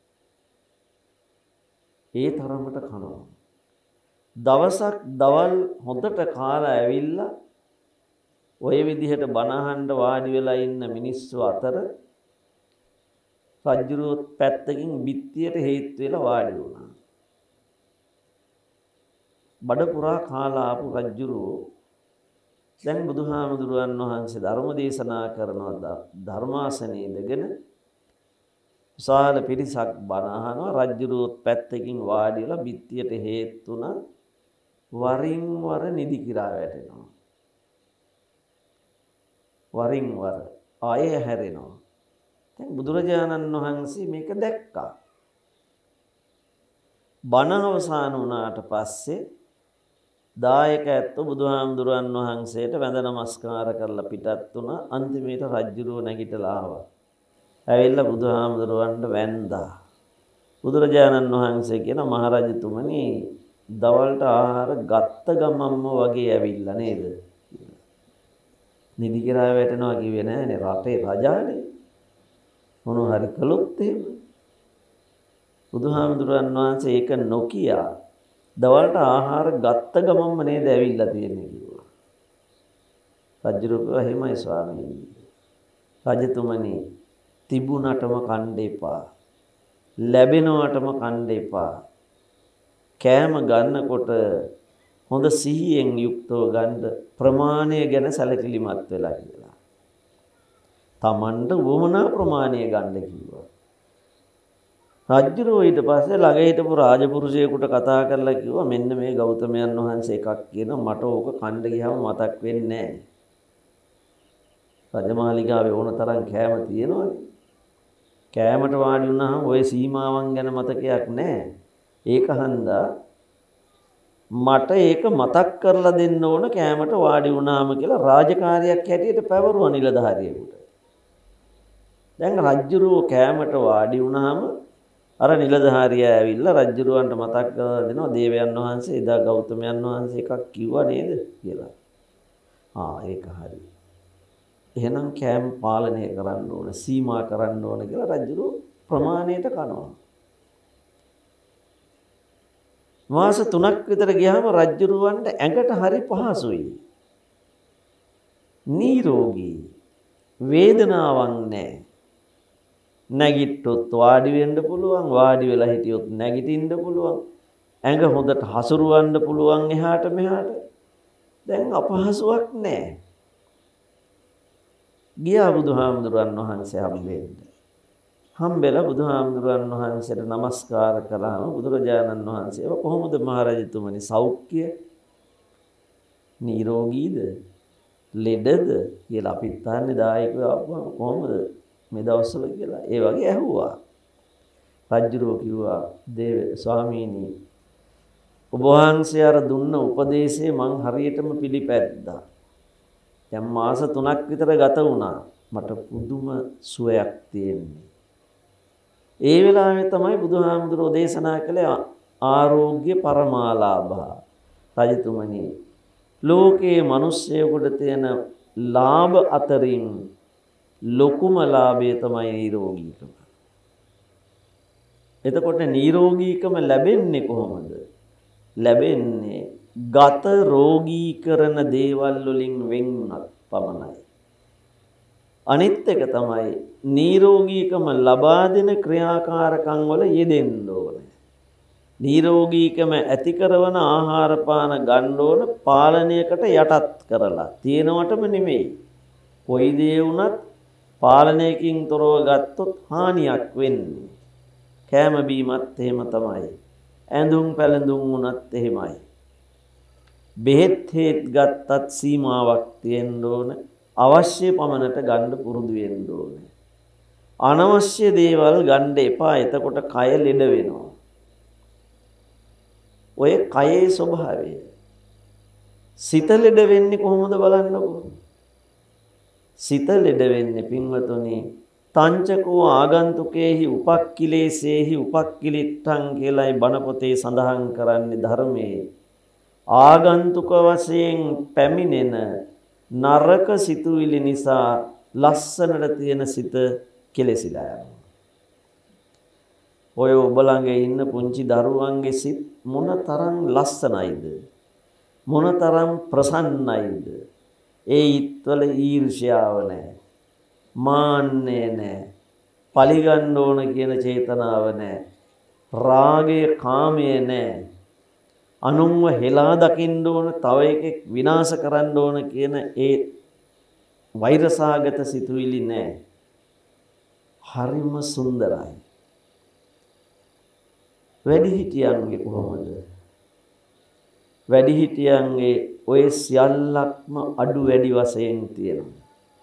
ඒ තරමට කනවා. දවසක් දවල් හොඳට කාලා ඇවිල්ලා ඔය විදිහට බණ අහන්න වාඩි වෙලා ඉන්න මිනිස්සු අතර රජුරුවත් පැත්තකින් බිත්තියට හේතු වෙලා වාඩි වුණා. බඩ පුරා කාලා ආපු රජුරුව දැන් බුදුහාමුදුරුවන් වහන්සේ ධර්ම දේශනා කරනවා. ධර්මාසනයේ ඉඳගෙන විශාල පිරිසක් බණ අහනවා. රජුරුවත් පැත්තකින් වාඩි වෙලා බිත්තියට හේතු වුණා. වරින් වර නිදි කිරා වැටෙනවා. වරින් වර ආයෙ හැරෙනවා. දැන් බුදුරජාණන් වහන්සේ මේක දැක්කා. බණ අවසන් වුණාට පස්සේ දායක ඇත්තෝ බුදුහාමුදුරන් වහන්සේට වැඳ නමස්කාර කරලා පිටත් වුණා. අන්තිමේට රජුරුව නැගිටලා ආවා. ඇවිල්ලා බුදුහාමුදුරන්ට වැඳා. බුදුරජාණන් වහන්සේ කියන මහරජතුමනි දවල්ට ආහාර ගත්ත ගමම්ම වගේ ඇවිල්ලා නේද? නිදි කිරා වැටෙනවා කිව්වේ නෑනේ. රටේ රජානේ. මොන හරි කළොත් එහෙම බුදුහාමුදුරන් වහන්සේ ඒක නොකිය දවල්ට ආහාර ගත්ත ගමම්ම නේද ඇවිල්ලා තියෙන්නේ කිව්වා. රජුරුව එහෙමයි ස්වාමීනි. රජතුමනි තිබුණටම කන්න එපා. ලැබෙනවටම කන්න එපා. කෑම ගන්නකොට හොඳ සිහියෙන් යුක්තව ගන්න ප්‍රමාණය ගැන සැලකිලිමත් වෙලා කියලා. තමන්ට වමනා ප්‍රමාණය ගන්න කිව්වා. රජුරෝ ඊට පස්සේ ළඟ හිටපු රාජපුරුෂයෙකුට කතා කරලා කිව්වා මෙන්න මේ ගෞතමයන් වහන්සේ එකක් කියනවා මට ඕක කන්න ගියාම මතක් වෙන්නේ නැහැ. රජමාලිගාවේ ඕන තරම් කෑම තියෙනවනේ. කෑමට වාඩි වුණාම ওই සීමාවන් ගැන මතකයක් නැහැ. ඒක හන්දා මට ඒක මතක් කරලා දෙන්න ඕන කෑමට වාඩි වුණාම කියලා රාජකාරියක් හැටියට පැවරුවා නිලධාරියෙකුට. දැන් රජුරෝ කෑමට වාඩි වුණාම අර නිලධාරියා ඇවිල්ලා රජුරවන්ට මතක් කරලා දෙනවා දේවයන් වහන්සේ එදා ගෞතමයන් වහන්සේ එකක් කිව්වා නේද කියලා. ඒක හරි. එහෙනම් කෑම පාලනය කරන්න ඕන, සීමා කරන්න ඕන කියලා රජුරෝ ප්‍රමාණයට කනවා. මාස 3ක් විතර ගියාම රජුරවන්ට ඇඟට හරි පහසුයි. නිරෝගී. වේදනාවක් නැහැ. නැගිට්ටොත් වාඩි වෙන්න පුළුවන්, වාඩි වෙලා හිටියොත් නැගිටින්න පුළුවන්. ඇඟ හොඳට හසුරවන්න පුළුවන් එහාට මෙහාට. දැන් අපහසුයක් නැහැ. ගියා බුදුහාමුදුරන් වහන්සේ හම්බෙන්න. හම්බෙලා බුදුහාමුදුරන් වහන්සේට নমස්කාර කළාම බුදුරජාණන් වහන්සේ කොහොමද මහරජතුමනි සෞඛ්‍ය? නිරෝගීද? ලෙඩද කියලා අපි හිතන්නේ දායකව කොහොමද මේ දවස්වල කියලා. ඒ වගේ ඇහුවා. රජුරෝ කිව්වා දේව ස්වාමීනි ඔබ වහන්සේ අර දුන්න උපදේශය මං හරියටම පිළිපැද්දා. දැන් මාස 3ක් විතර ගත වුණා. මට පුදුම සුවයක් තියෙන්නේ. ඒ වෙලාවේ තමයි බුදුහාමුදුරෝ දේශනා කළේ ආරෝග්‍ය පරමාලාභ. රජතුමනි, ලෝකයේ මිනිස්සුයෙකුට තියෙන ලාභ අතරින් ලොකුම ලාභය තමයි නිරෝගීකම. එතකොට නිරෝගීකම ලැබෙන්නේ කොහොමද? ලැබෙන්නේ ගත රෝගී කරන දේවල් වලින් වෙන්නත් පමණයි. අනිත් එක තමයි නිරෝගීකම ලබා දෙන ක්‍රියාකාරකම් වල යෙදෙන්න ඕනේ. නිරෝගීකම ඇති කරන ආහාර පාන ගන්න ඕන පාලනයකට යටත් කරලා. තියෙනවටම නෙමෙයි. කොයි දේ වුණත් පාලනයකින් තොරව ගත්තොත් හානියක් වෙන්නේ. කෑම බීමත් එහෙම තමයි. ඇඳුම් පැළඳුම් වුණත් එහෙමයි. බෙහෙත් හේත් ගත්තත් සීමාවක් තියෙන්න ඕන. අවශ්‍ය පමණට ගන්න පුරුදු වෙන්න ඕනේ. අනවශ්‍ය දේවල් ගන්න එපා. එතකොට කය ලෙඩ වෙනවා. ඔය කයේ ස්වභාවය. සිත ලෙඩ වෙන්නේ කොහොමද බලන්නකෝ. සිත ලෙඩ වෙන්නේ පින්වතුනි තංචකෝ ආගන්තුකේහි උපක්ඛිලේසේහි උපක්ඛිලිට්ඨං කියලායි බණ පොතේ සඳහන් කරන්නේ ධර්මයේ. ආගන්තුක වශයෙන් පැමිණෙන නරක සිතුවිලි නිසා ලස්සනට තියෙන සිත කෙලෙසිලා යනවා. ඔය ඔබ ළඟ ඉන්න පුංචි දරුවන්ගේ සිත් මොනතරම් ලස්සනයිද? මොනතරම් ප්‍රසන්නයිද? ඒ ඊත්වල ඊර්ෂ්‍යාව නැහැ. මාන්නේ නැහැ. පලිගන්න ඕන කියන චේතනාව නැහැ. රාගයේ කාමයේ නැහැ. අනුන්ව හෙලා දකින්න ඕන, තව එකෙක් විනාශ කරන්න ඕන කියන ඒ වෛරසාගත සිතුවිලි නැහැ. හරිම සුන්දරයි. වැඩිහිටියන්ගේ කොහොමද? වැඩිහිටියන්ගේ ඔය සියල්ලක්ම අඩු වැඩි වශයෙන් තියෙනවා.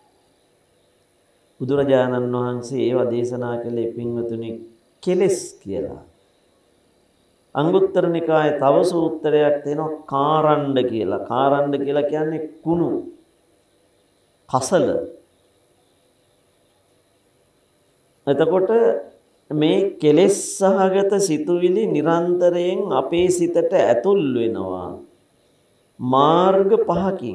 බුදුරජාණන් වහන්සේ ඒවා දේශනා කළේ පින්වතුනි කෙලෙස් කියලා. අංගුත්තර නිකායේ තව සූත්‍රයක් තියෙනවා කාරණ්ඩ කියලා. කාරණ්ඩ කියලා කියන්නේ කුණු, කසල. එතකොට මේ කෙලෙස් සහගත සිතුවිලි නිරන්තරයෙන් අපේ සිතට ඇතුල් වෙනවා මාර්ග පහකින්.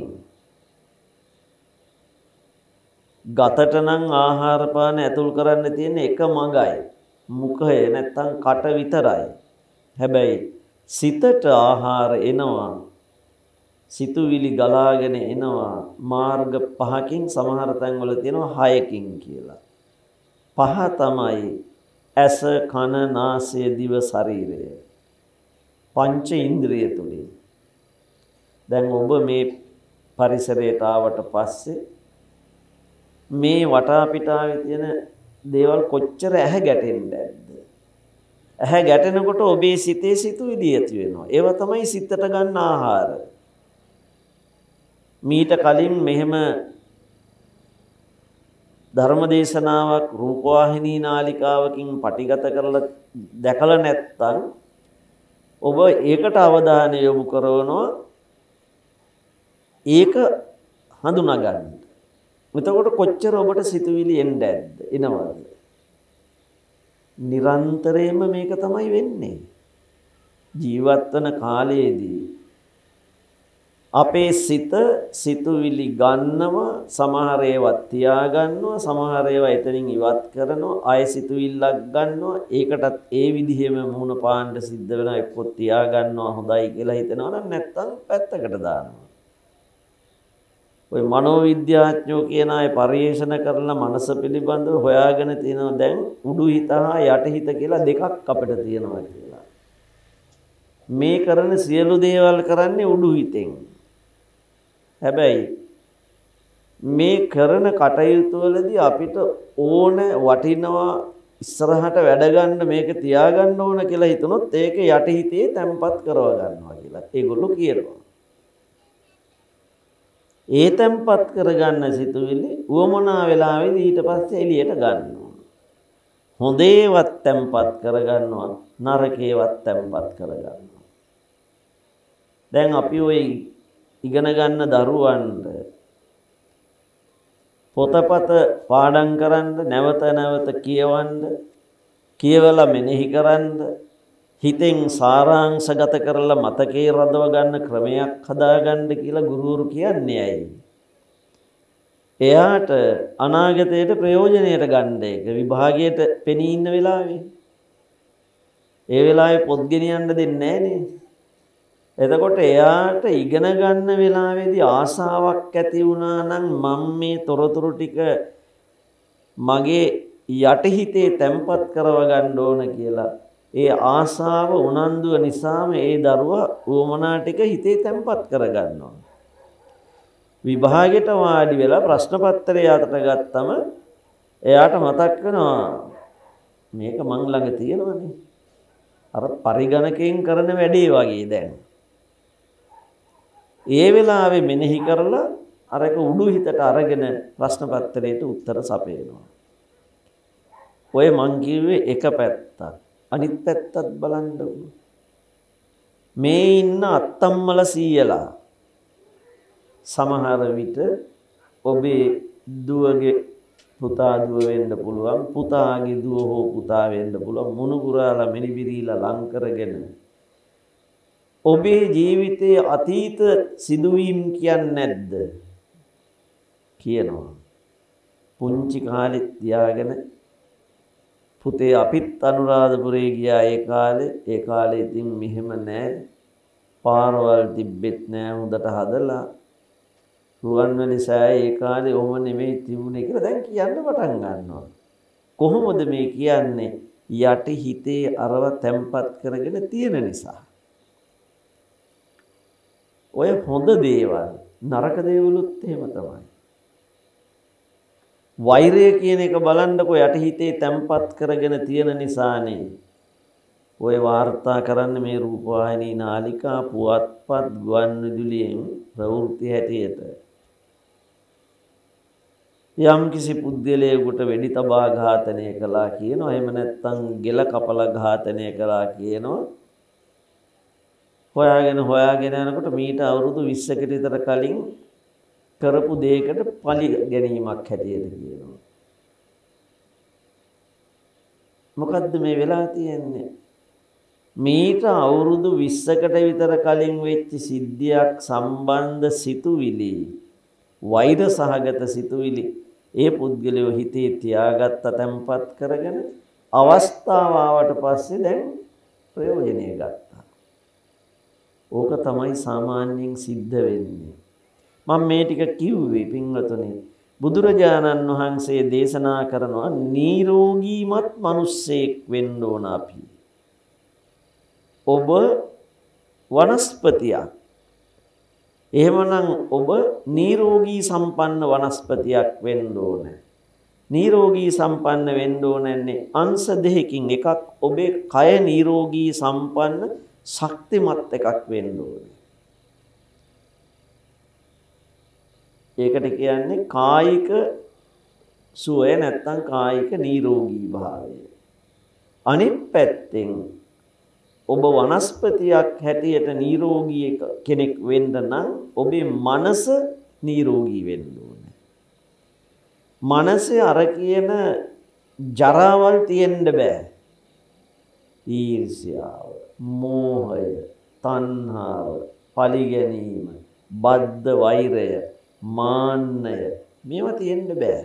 ගතට නම් ආහාර පාන ඇතුල් කරන්න තියෙන එක මගයි මුඛය නැත්තම් කට විතරයි. හැබැයි සිතට ආහාර එනවා, සිතුවිලි ගලාගෙන එනවා මාර්ග පහකින්. සමහර තැන්වල තියෙනවා 6කින් කියලා. පහ තමයි ඇස, කන, නාසය, දිව, ශරීරය. පංච ඉන්ද්‍රිය තුලින්. දැන් ඔබ මේ පරිසරයට ආවට පස්සේ මේ වටාපිටාවේ තියෙන දේවල් කොච්චර ඇහැ ගැටෙන්නේද? ඇහැ ගැටෙනකොට ඔබේ සිතේ සිතුවිලි ඇති වෙනවා. ඒව තමයි සිතට ගන්න ආහාර. මීට කලින් මෙහෙම ධර්මදේශනාවක් රූපවාහිනී නාලිකාවකින් පටිගත කරලා දැකලා නැත්නම් ඔබ ඒකට අවධානය යොමු කරනවා. ඒක හඳුනා ගන්න. එතකොට කොච්චර ඔබට සිතුවිලි එන්නේ එනවද? නිරන්තරයෙන්ම මේක තමයි වෙන්නේ. ජීවත් වන කාලයේදී අපේ සිත සිතුවිලි ගන්නවා, සමහර ඒවා තියා ගන්නවා, සමහර ඒවා එතනින් ඉවත් කරනවා, ආය සිතුවිල්ලක් ගන්නවා. ඒකටත් ඒ විදිහෙම මුහුණ පාන්න සිද්ධ වෙනවා. එක්ක තියා ගන්නවා හොඳයි කියලා හිතනවා නම් නැත්තම් පැත්තකට දානවා. ඔය මනෝවිද්‍යාඥයෝ කියන අය පරිශන කරලා මනස පිළිබඳව හොයාගෙන තියෙනවා දැන් උඩු හිත හා යට හිත කියලා දෙකක් අපිට තියෙනවා කියලා. මේ කරන සියලු දේවල් කරන්නේ උඩු හිතෙන්. හැබැයි මේ කරන කටයුතු වලදී අපිට ඕන වටිනවා ඉස්සරහට වැඩ ගන්න මේක තියාගන්න ඕන කියලා හිතනොත් ඒක යට හිතේ තැම්පත් කරව ගන්නවා කියලා ඒගොල්ලෝ කියනවා. ඒ තැම්පත් කරගන්න සිතුවිලි උවමනා වෙලාවෙදී ඊට පස්සේ එළියට ගන්නවා. හොඳේවත් තැම්පත් කරගන්නවා, නරකේවත් තැම්පත් කරගන්නවා. දැන් අපි ওই ඉගෙන ගන්න දරුවන්ට පොතපත පාඩම් කරන්න නැවත නැවත කියවන්න කියවලා මෙනෙහි කරන්න හිතෙන් සාරාංශගත කරලා මතකේ රඳව ගන්න ක්‍රමයක් හදාගන්න කියලා ගුරුවරු කියන්නේ ඇයි? එයාට අනාගතයට ප්‍රයෝජනයට ගන්න එක විභාගයට පෙනී ඉන්න වෙලාවේ. ඒ වෙලාවේ පොත් ගෙනියන්න දෙන්නේ නැහනේ. එතකොට එයාට ඉගෙන ගන්න වෙලාවේදී ආසාවක් ඇති වුණා නම් මම මේ තොරතුරු ටික මගේ යටිහිතේ තැම්පත් කරව ගන්න ඕන කියලා ඒ ආසාව උනන්දුව නිසාම ඒ දරුවා උවමනා ටික හිතේ තැම්පත් කර ගන්නවා. විභාගයට වාඩි වෙලා ප්‍රශ්න පත්‍රය අතට ගත්තම එයාට මතක් වෙනවා මේක මං ළඟ තියෙනවනේ. අර පරිගණකයෙන් කරන වැඩේ වගේ දැන්. ඒ වෙලාවේ මෙනෙහි කරලා අරක උඩු හිතට අරගෙන ප්‍රශ්න පත්‍රයට උත්තර සපයනවා. ඔය මං කිව්වේ එක පැත්තක්. අනිත් පැත්තත් බලන්න. මේ ඉන්න අත්තම්මල සීයලා සමහර විට ඔබේ දුවගේ පුතා දුව වෙන්න පුළුවන්, පුතාගේ දුව හෝ පුතා වෙන්න පුළුවන්. මුණුපුරාලා මිනිබිරීලා ලං කරගෙන ඔබේ ජීවිතයේ අතීත සිදුවීම් කියන්නේ නැද්ද? කියනවා. පුංචි කාලෙත් තියාගෙන පුතේ අපිත් අනුරාධපුරේ ගියා ඒ කාලේ ඉතින් මෙහෙම නෑ. පාරවල් තිබෙත් නෑ හොඳට හදලා. රුවන්වැලි සෑය ඒ කාලේ ඔහොම නෙමෙයි තිබුණේ කියලා දැන් කියන්න පටන් ගන්නවා. කොහොමද මේ කියන්නේ? යටි හිතේ අරව තැම්පත් කරගෙන තියෙන නිසා. ඔය හොඳ දේවල් නරක දේවලුත් එහෙම තමයි. වෛරය කියන එක බලන්නකෝ යටි හිතේ තැම්පත් කරගෙන තියෙන නිසානේ. ඔය වාර්තා කරන්න මේ රූපවාහිනී නාලිකා පුවත්පත් ගුවන් විදුලියෙන් ප්‍රවෘත්ති හැටියට යම් කිසි පුද්ගලයෙකුට වෙඩි තබා ඝාතනය කළා කියනවා. එහෙම නැත්නම් ගෙල කපලා ඝාතනය කළා කියනවා. හොයාගෙන යනකොට මීට අවුරුදු 20කට විතර කලින් කරපු දෙයකට පලි ගැනීමක් හැටියට කියනවා. මොකද්ද මේ වෙලා තියෙන්නේ? මීට අවුරුදු 20කට විතර කලින් වෙච්ච සිද්ධියක් සම්බන්ධ සිතුවිලි, වෛර සහගත සිතුවිලි ඒ පුද්ගලයෝ හිතේ තියාගත්ත තැම්පත් කරගෙන අවස්ථාව ආවට පස්සේ දැන් ප්‍රයෝජනෙ ගත්තා. ඕක තමයි සාමාන්‍යයෙන් සිද්ධ වෙන්නේ. මම මේ ටික කිව්වේ පින්වතුනි බුදුරජාණන් වහන්සේ දේශනා කරනවා නිරෝගීමත් මිනිස්සෙක් වෙන්න ඕන අපි. ඔබ වනස්පතියක්. එහෙමනම් ඔබ නිරෝගී සම්පන්න වනස්පතියක් වෙන්න ඕන. නිරෝගී සම්පන්න වෙන්න ඕනන්නේ අංශ දෙකකින් එකක් ඔබේ කය නිරෝගී සම්පන්න ශක්තිමත් එකක් වෙන්න ඕනේ. ඒකට කියන්නේ කායික සුවය නැත්නම් කායික නිරෝගී භාවය. අනිත් පැත්තෙන් ඔබ වනස්පතියක් හැටියට නිරෝගී කෙනෙක් වෙන්න නම් ඔබේ මනස නිරෝගී වෙන්න ඕනේ. මනසේ අර කියන ජරාවල් තියෙන්න බෑ. ඊර්ෂ්‍යාව, මෝහය, තණ්හාව, පලිගැනීම, බද්ධ වෛරය, මාන්නය මේවා තියෙන්න බෑ.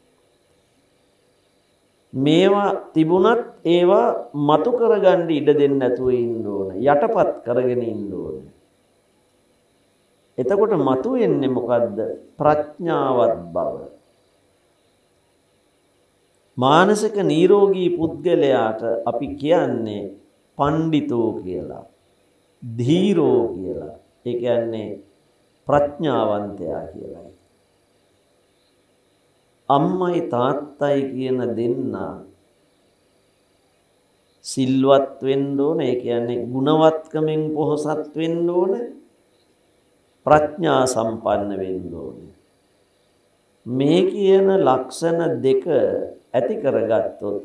මේවා තිබුණත් ඒවා මතු කරගන්න ඉඩ දෙන්නේ නැතුව ඉන්න ඕන. යටපත් කරගෙන ඉන්න ඕන. එතකොට මතු වෙන්නේ මොකද්ද? ප්‍රඥාවත් බව. මානසික නිරෝගී පුද්ගලයාට අපි කියන්නේ පණ්ඩිතෝ කියලා, ධීරෝ කියලා. ඒ කියන්නේ ප්‍රඥාවන්තයා කියලායි. අම්මයි තාත්තයි කියන දෙන්නා සිල්වත් වෙන්න ඕන. ඒ කියන්නේ ගුණවත්කමෙන් පොහොසත් වෙන්න ඕන. ප්‍රඥා සම්පන්න වෙන්න ඕන. මේ කියන ලක්ෂණ දෙක ඇති කරගත්තොත්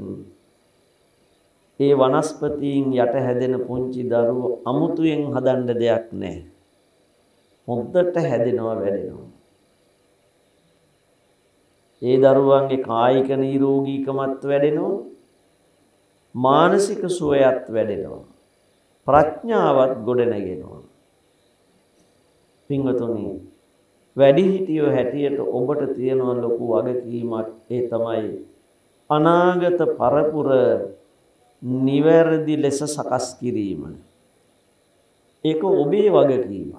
ඒ වනස්පතීන් යට හැදෙන පුංචි දරුවෝ අමුතුවෙන් හදන්න දෙයක් නැහැ. හොද්දට හැදෙනවා වැඩෙනවා. ඒ දරුවන්ගේ කායික නිරෝගීකමත් වැඩෙනවා. මානසික සුවයත් වැඩෙනවා. ප්‍රඥාවත් ගොඩනගෙනවා. පින්වතුනි, වැඩිහිටියෝ හැටියට ඔබට තියෙන ලොකු වගකීමක් ඒ තමයි අනාගත පරපුර නිවැරදි ලෙස සකස් කිරීම. ඒක ඔබේ වගකීමක්.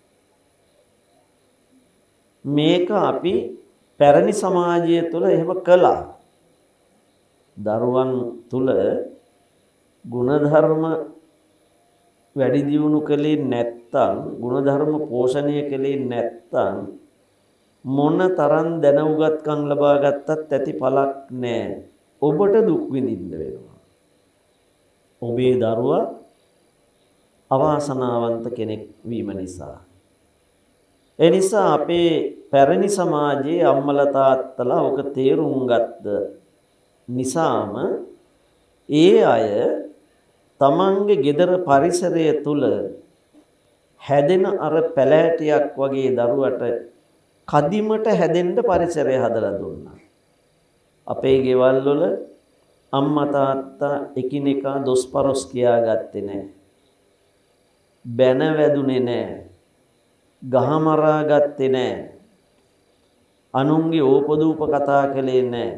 මේක අපි පැරණි සමාජය තුළ එහෙම කළා. දරුවන් තුළ ගුණධර්ම වැඩි දියුණු කළේ නැත්තම්, ගුණධර්ම පෝෂණය කළේ නැත්තම් මොන තරම් දැනුගත්කම් ලබා ගත්තත් ඇති පළක් නැහැ. ඔබට දුක් විඳින්න වෙනවා. ඔබේ දරුවා අවාසනාවන්ත කෙනෙක් වීම නිසා. ඒ නිසා අපේ පැරණි සමාජයේ අම්මලා තාත්තලා ඔක තේරුම් ගත්ත නිසාම ඒ අය තමන්ගේ ගෙදර පරිසරය තුල හැදෙන අර පැලෑටියක් වගේ දරුවට කදිමට හැදෙන්න පරිසරය හදලා දුන්නා. අපේ ගෙවල් වල අම්මා තාත්තා එකිනෙකා දොස්පරොස් කියාගත්තේ නැහැ. බැන වැදුනේ නැහැ. ගහමරා ගත්තේ නැහැ. අනුන්ගේ ඕපදූප කතා කළේ නැහැ.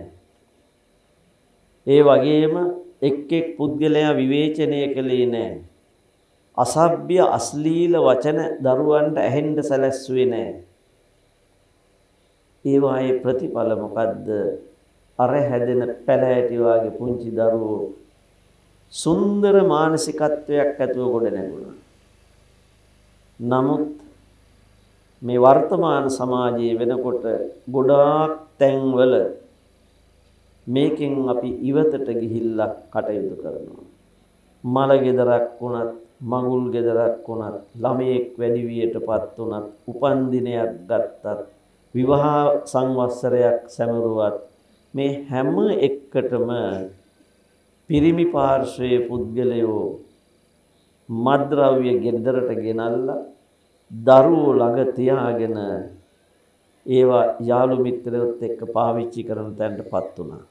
ඒ වගේම එක් එක් පුද්ගලයා විවේචනය කළේ නැහැ. අසභ්‍ය අශ්ලීල වචන දරුවන්ට ඇහෙන්න සැලැස්සුවේ නැහැ. ඒ වායේ ප්‍රතිඵල මොකද්ද? අර හැදෙන පැලෑටි වාගේ පුංචි දරුවෝ සුන්දර මානසිකත්වයක් ඇතුව ගොඩ නැගුණා. නමුත් මේ වර්තමාන සමාජයේ වෙනකොට ගොඩාක් තැන්වල මේකෙන් අපි ඉවතට ගිහිල්ලා කටයුතු කරනවා. මල ගෙදරක් වුණත්, මඟුල් ගෙදරක් වුණත්, ළමයෙක් වැඩි වියටපත් වුණත්, උපන්දිනයක් ගත්තත්, විවාහ සංවත්සරයක් සැමරුවත් මේ හැම එකටම පිරිමි පාර්ශ්වයේ පුද්ගලයෝ මත්ද්‍රව්‍ය ගෙදරට ගෙනල්ලා දරුවෝ ළඟ තියාගෙන ඒවා යාළු මිත්‍රයොත් එක්ක පාවිච්චි කරන තැනටපත් වුණා.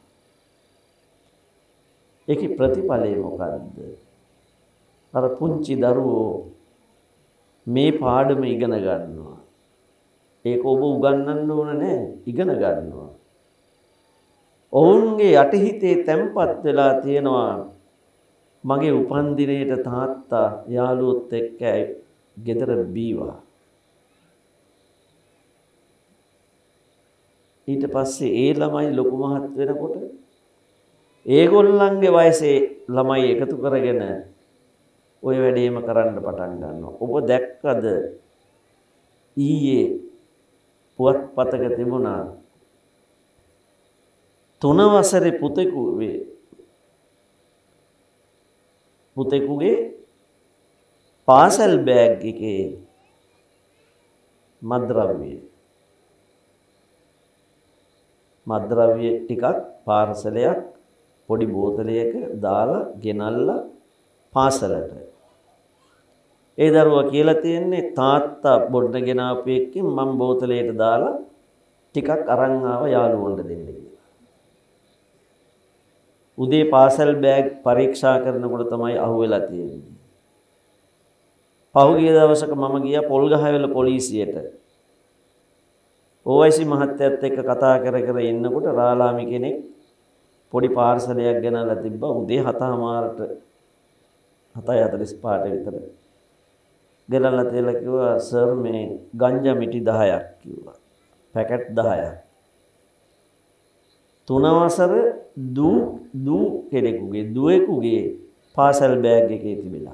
ඒකේ ප්‍රතිඵලය මොකද්ද? අර පුංචි දරුවෝ මේ පාඩම ඉගෙන ගන්නවා. ඒක ඔබ උගන්වන්න ඕන නෑ, ඉගෙන ගන්නවා. ඔවුන්ගේ යටිහිතේ තැම්පත් වෙලා තියෙනවා මගේ උපන්දිනේට තාත්තා යාළුවොත් එක්ක ගෙදර බීවා. ඊට පස්සේ ඒ ළමයි ලොකු මහත් වෙනකොට ඒගොල්ලන්ගේ වයසේ ළමයි එකතු කරගෙන ওই වැඩේම කරන්න පටන් ගන්නවා. ඔබ දැක්කද ඊයේ පුවත්පතක තිබුණා 3 වසරේ පුතෙකුගේ පාසල් බෑග් එකේ මත්ද්‍රව්‍ය ටිකක් පාර්සලයක් පොඩි බෝතලයක දාලා ගෙනල්ලා පාසලට. ඒ දරුවා කියලා තියෙන්නේ තාත්තා බොන්න ගෙනාපු එකකින් මම බෝතලයට දාලා ටිකක් අරන් ආව යාළුවන්ට දෙන්න කියලා. උදේ පාසල් බෑග් පරීක්ෂා කරනකොට තමයි අහුවෙලා තියෙන්නේ. පහුගිය දවසක මම ගියා පොල්ගහවෙල පොලිසියට. ඕවයිසි මහත්තයත් එක්ක කතා කර ඉන්නකොට රාලාමි කෙනෙක් පොඩි පාර්සලයක් ගෙනල්ලා තිබ්බා. උදේ 7:00ට 7:45 විතර. ගෙනල්ලා තියලා කිව්වා සර් මේ ගංජා මිටි 10ක් කිව්වා. පැකට් 10ක්. 3 වසර දූ කෙනෙකුගේ දුවෙකුගේ පාසල් බෑග් එකේ තිබිලා.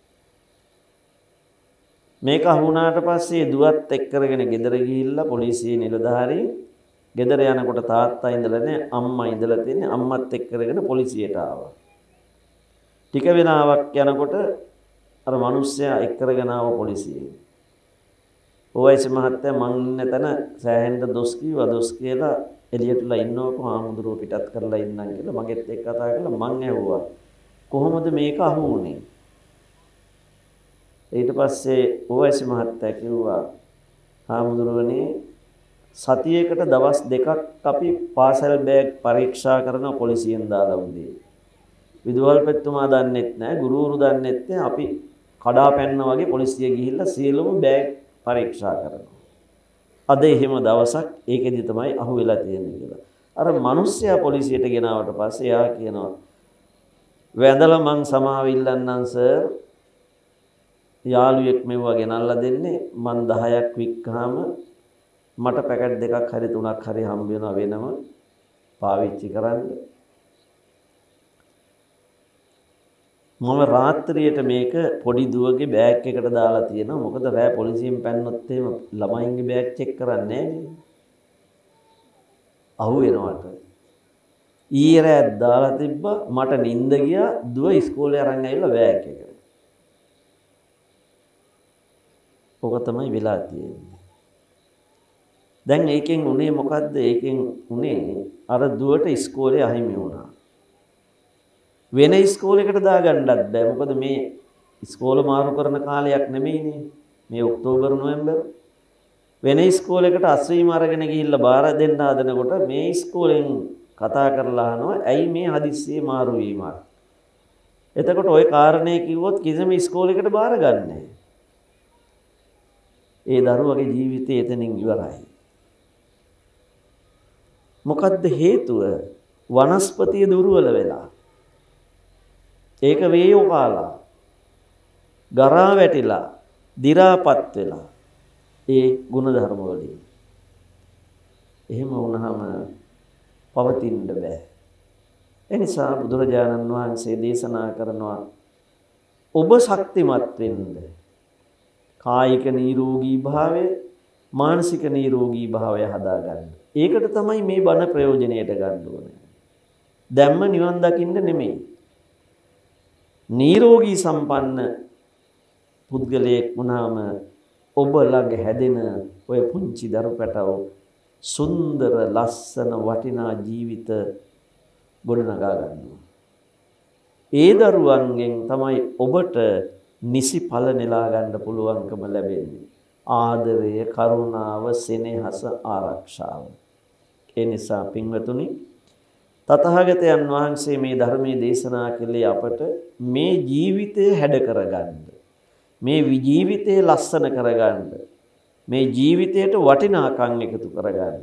මේක අහුණාට පස්සේ දුවත් එක් කරගෙන ගෙදර ගිහිල්ලා පොලිසියේ නිලධාරී ගෙදර යනකොට තාත්තා ඉඳලා නැහැ අම්මා ඉඳලා තින්නේ. අම්මත් එක් කරගෙන පොලිසියට ආවා. ටික වෙලාවක් යනකොට අර මිනිස්සයා එක් කරගෙන ආව පොලිසියේ. ඕවයිසි මහත්තයා මං ඉන්න තැන සෑහෙන්න දොස් කිව්වා. දොස් කියලා එළියටලා ඉන්නවකො හාමුදුරුවෝ පිටත් කරලා ඉන්නම් කියලා මගෙත් එක්ක කතා කරලා මං ඇහුවා කොහොමද මේක අහු වුනේ? ඊට පස්සේ ඕවයිසි මහත්තයා කිව්වා හාමුදුරුවනේ සතියේකට දවස් 2ක් අපි පාසල් බෑග් පරීක්ෂා කරන පොලිසියෙන් දාලා උදේ. විදුහල්පතිතුමා දන්නෙත් නැහැ, ගුරුවරු දන්නෙත් නැහැ. අපි කඩා පැන්න වගේ පොලිසිය ගිහිල්ලා සියලුම බෑග් පරීක්ෂා කරනවා. අද එහෙම දවසක් ඒකෙදි තමයි අහුවෙලා තියෙන්නේ කියලා. අර මිනිස්සයා පොලිසියට ගෙනාවට පස්සේ එයා කියනවා වැඳලා මං සමාව ඉල්ලන්නම් සර්, යාළුවෙක් මෙව්වා ගෙනල්ලා දෙන්නේ, මං 10ක් වික්කාම මට පැකට් දෙකක් හරි තුනක් හරි හම්බ වෙනවා වෙනම පාවිච්චි කරන්න. මම රාත්‍රියට මේක පොඩි දුවගේ බෑග් එකට දාලා තියෙනවා. මොකද රෑ පොලිසියෙන් පැන්නොත් එහෙම ළමයින්ගේ බෑග් චෙක් කරන්නේ නැහැ. අහු වෙනවට. ඊයේ රෑ දාලා තිබ්බා, මට නිින්ද ගියා, දුව ඉස්කෝලේ අරන් ඇවිල්ලා බෑග් එක. ඔක තමයි වෙලා තියෙන්නේ. දැන් ඒකෙන් උනේ මොකද්ද? ඒකෙන් උනේ අර දුවට ඉස්කෝලේ අහිමි වුණා. වෙන ඉස්කෝලේකට දාගන්නත් බෑ. මොකද මේ ඉස්කෝල මාරු කරන කාලයක් නෙමෙයිනේ. මේ ඔක්තෝබර් නොවැම්බර්. වෙන ඉස්කෝලේකට අස්වීම අරගෙන ගිහිල්ලා බාර දෙන්න හදනකොට මේ ඉස්කෝලෙන් කතා කරලා අහනවා ඇයි මේ හදිස්සියේ මාරු වීමක්. එතකොට ওই කාරණේ කිව්වොත් කිසිම ඉස්කෝලේකට බාර ගන්නෑ. ඒ දරුවගේ ජීවිතය එතනින් ඉවරයි. මොකද්ද හේතුව? වනස්පතිය දුර්වල වෙලා. ඒක වේයෝ කාලා. ගරා වැටිලා, දි รา පත් වෙලා. ඒ ಗುಣධර්ම වලින්. එහෙම වුණාම පවතින්න බෑ. ඒ නිසා බුදුරජාණන් වහන්සේ දේශනා කරනවා ඔබ ශක්තිමත් වෙන්න. කායික නිරෝගී භාවය, මානසික නිරෝගී භාවය හදාගන්න. ඒකට තමයි මේ බණ ප්‍රයෝජනෙට ගන්න ඕනේ. දැම්ම නිවන් දකින්න නෙමෙයි. නිරෝගී සම්පන්න පුද්ගලයෙක් වුණාම ඔබ ළඟ හැදෙන ඔය පුංචි දරු පැටව සුන්දර ලස්සන වටිනා ජීවිත ගොඩනගා ගන්නවා. ඒ දරුවන්ගෙන් තමයි ඔබට නිසි ඵල නෙලා ගන්න පුළුවන්කම ලැබෙන්නේ. ආදරය, කරුණාව, සෙනෙහස, ආරක්ෂාව. ඒ නිසා පින්වතුනි, තථාගතයන් වහන්සේ මේ ධර්මයේ දේශනා කළේ අපට මේ ජීවිතය හැඩ කරගන්න, මේ ජීවිතය ලස්සන කරගන්න, මේ ජීවිතයට වටිනාකම් එකතු කරගන්න.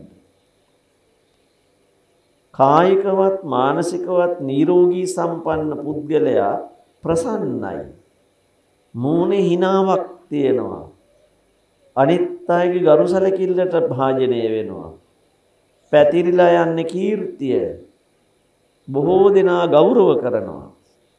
කායිකවත් මානසිකවත් නිරෝගී සම්පන්න පුද්ගලයා ප්‍රසන්නයි. මූණේ හිනාවක් තියෙනවා. අනිත් අයගේ ගරුසලකිල්ලට භාජනය වෙනවා. පැතිරිලා යන්නේ කීර්තිය. බොහෝ දෙනා ගෞරව කරනවා.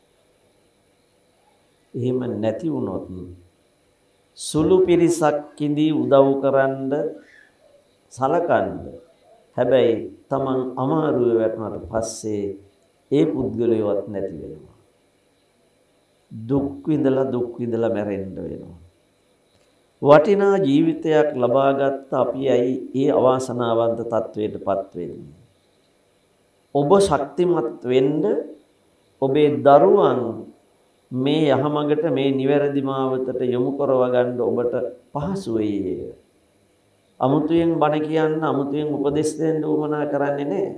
එහෙම නැති වුණොත් සුළු පිරිසක් ඉඳී උදව් කරන්න සලකන්න. හැබැයි Taman අමාරුවේ වැටුණාට පස්සේ ඒ පුද්ගලයවත් නැති වෙනවා. දුක් විඳලා මැරෙන්න වෙනවා. වටිනා ජීවිතයක් ලබාගත් අපි ඇයි ඒ අවාසනාවන්ත තත්වයටපත් වෙන්නේ? ඔබ ශක්තිමත් වෙන්න, ඔබේ දරුවන් මේ යහමඟට, මේ නිවැරදි මාවතට යොමු කරව ගන්න ඔබට පහසු වෙයි. අමුතුවෙන් බණ කියන්න, අමුතුවෙන් උපදෙස් දෙන්න උවමනා කරන්නේ නැහැ.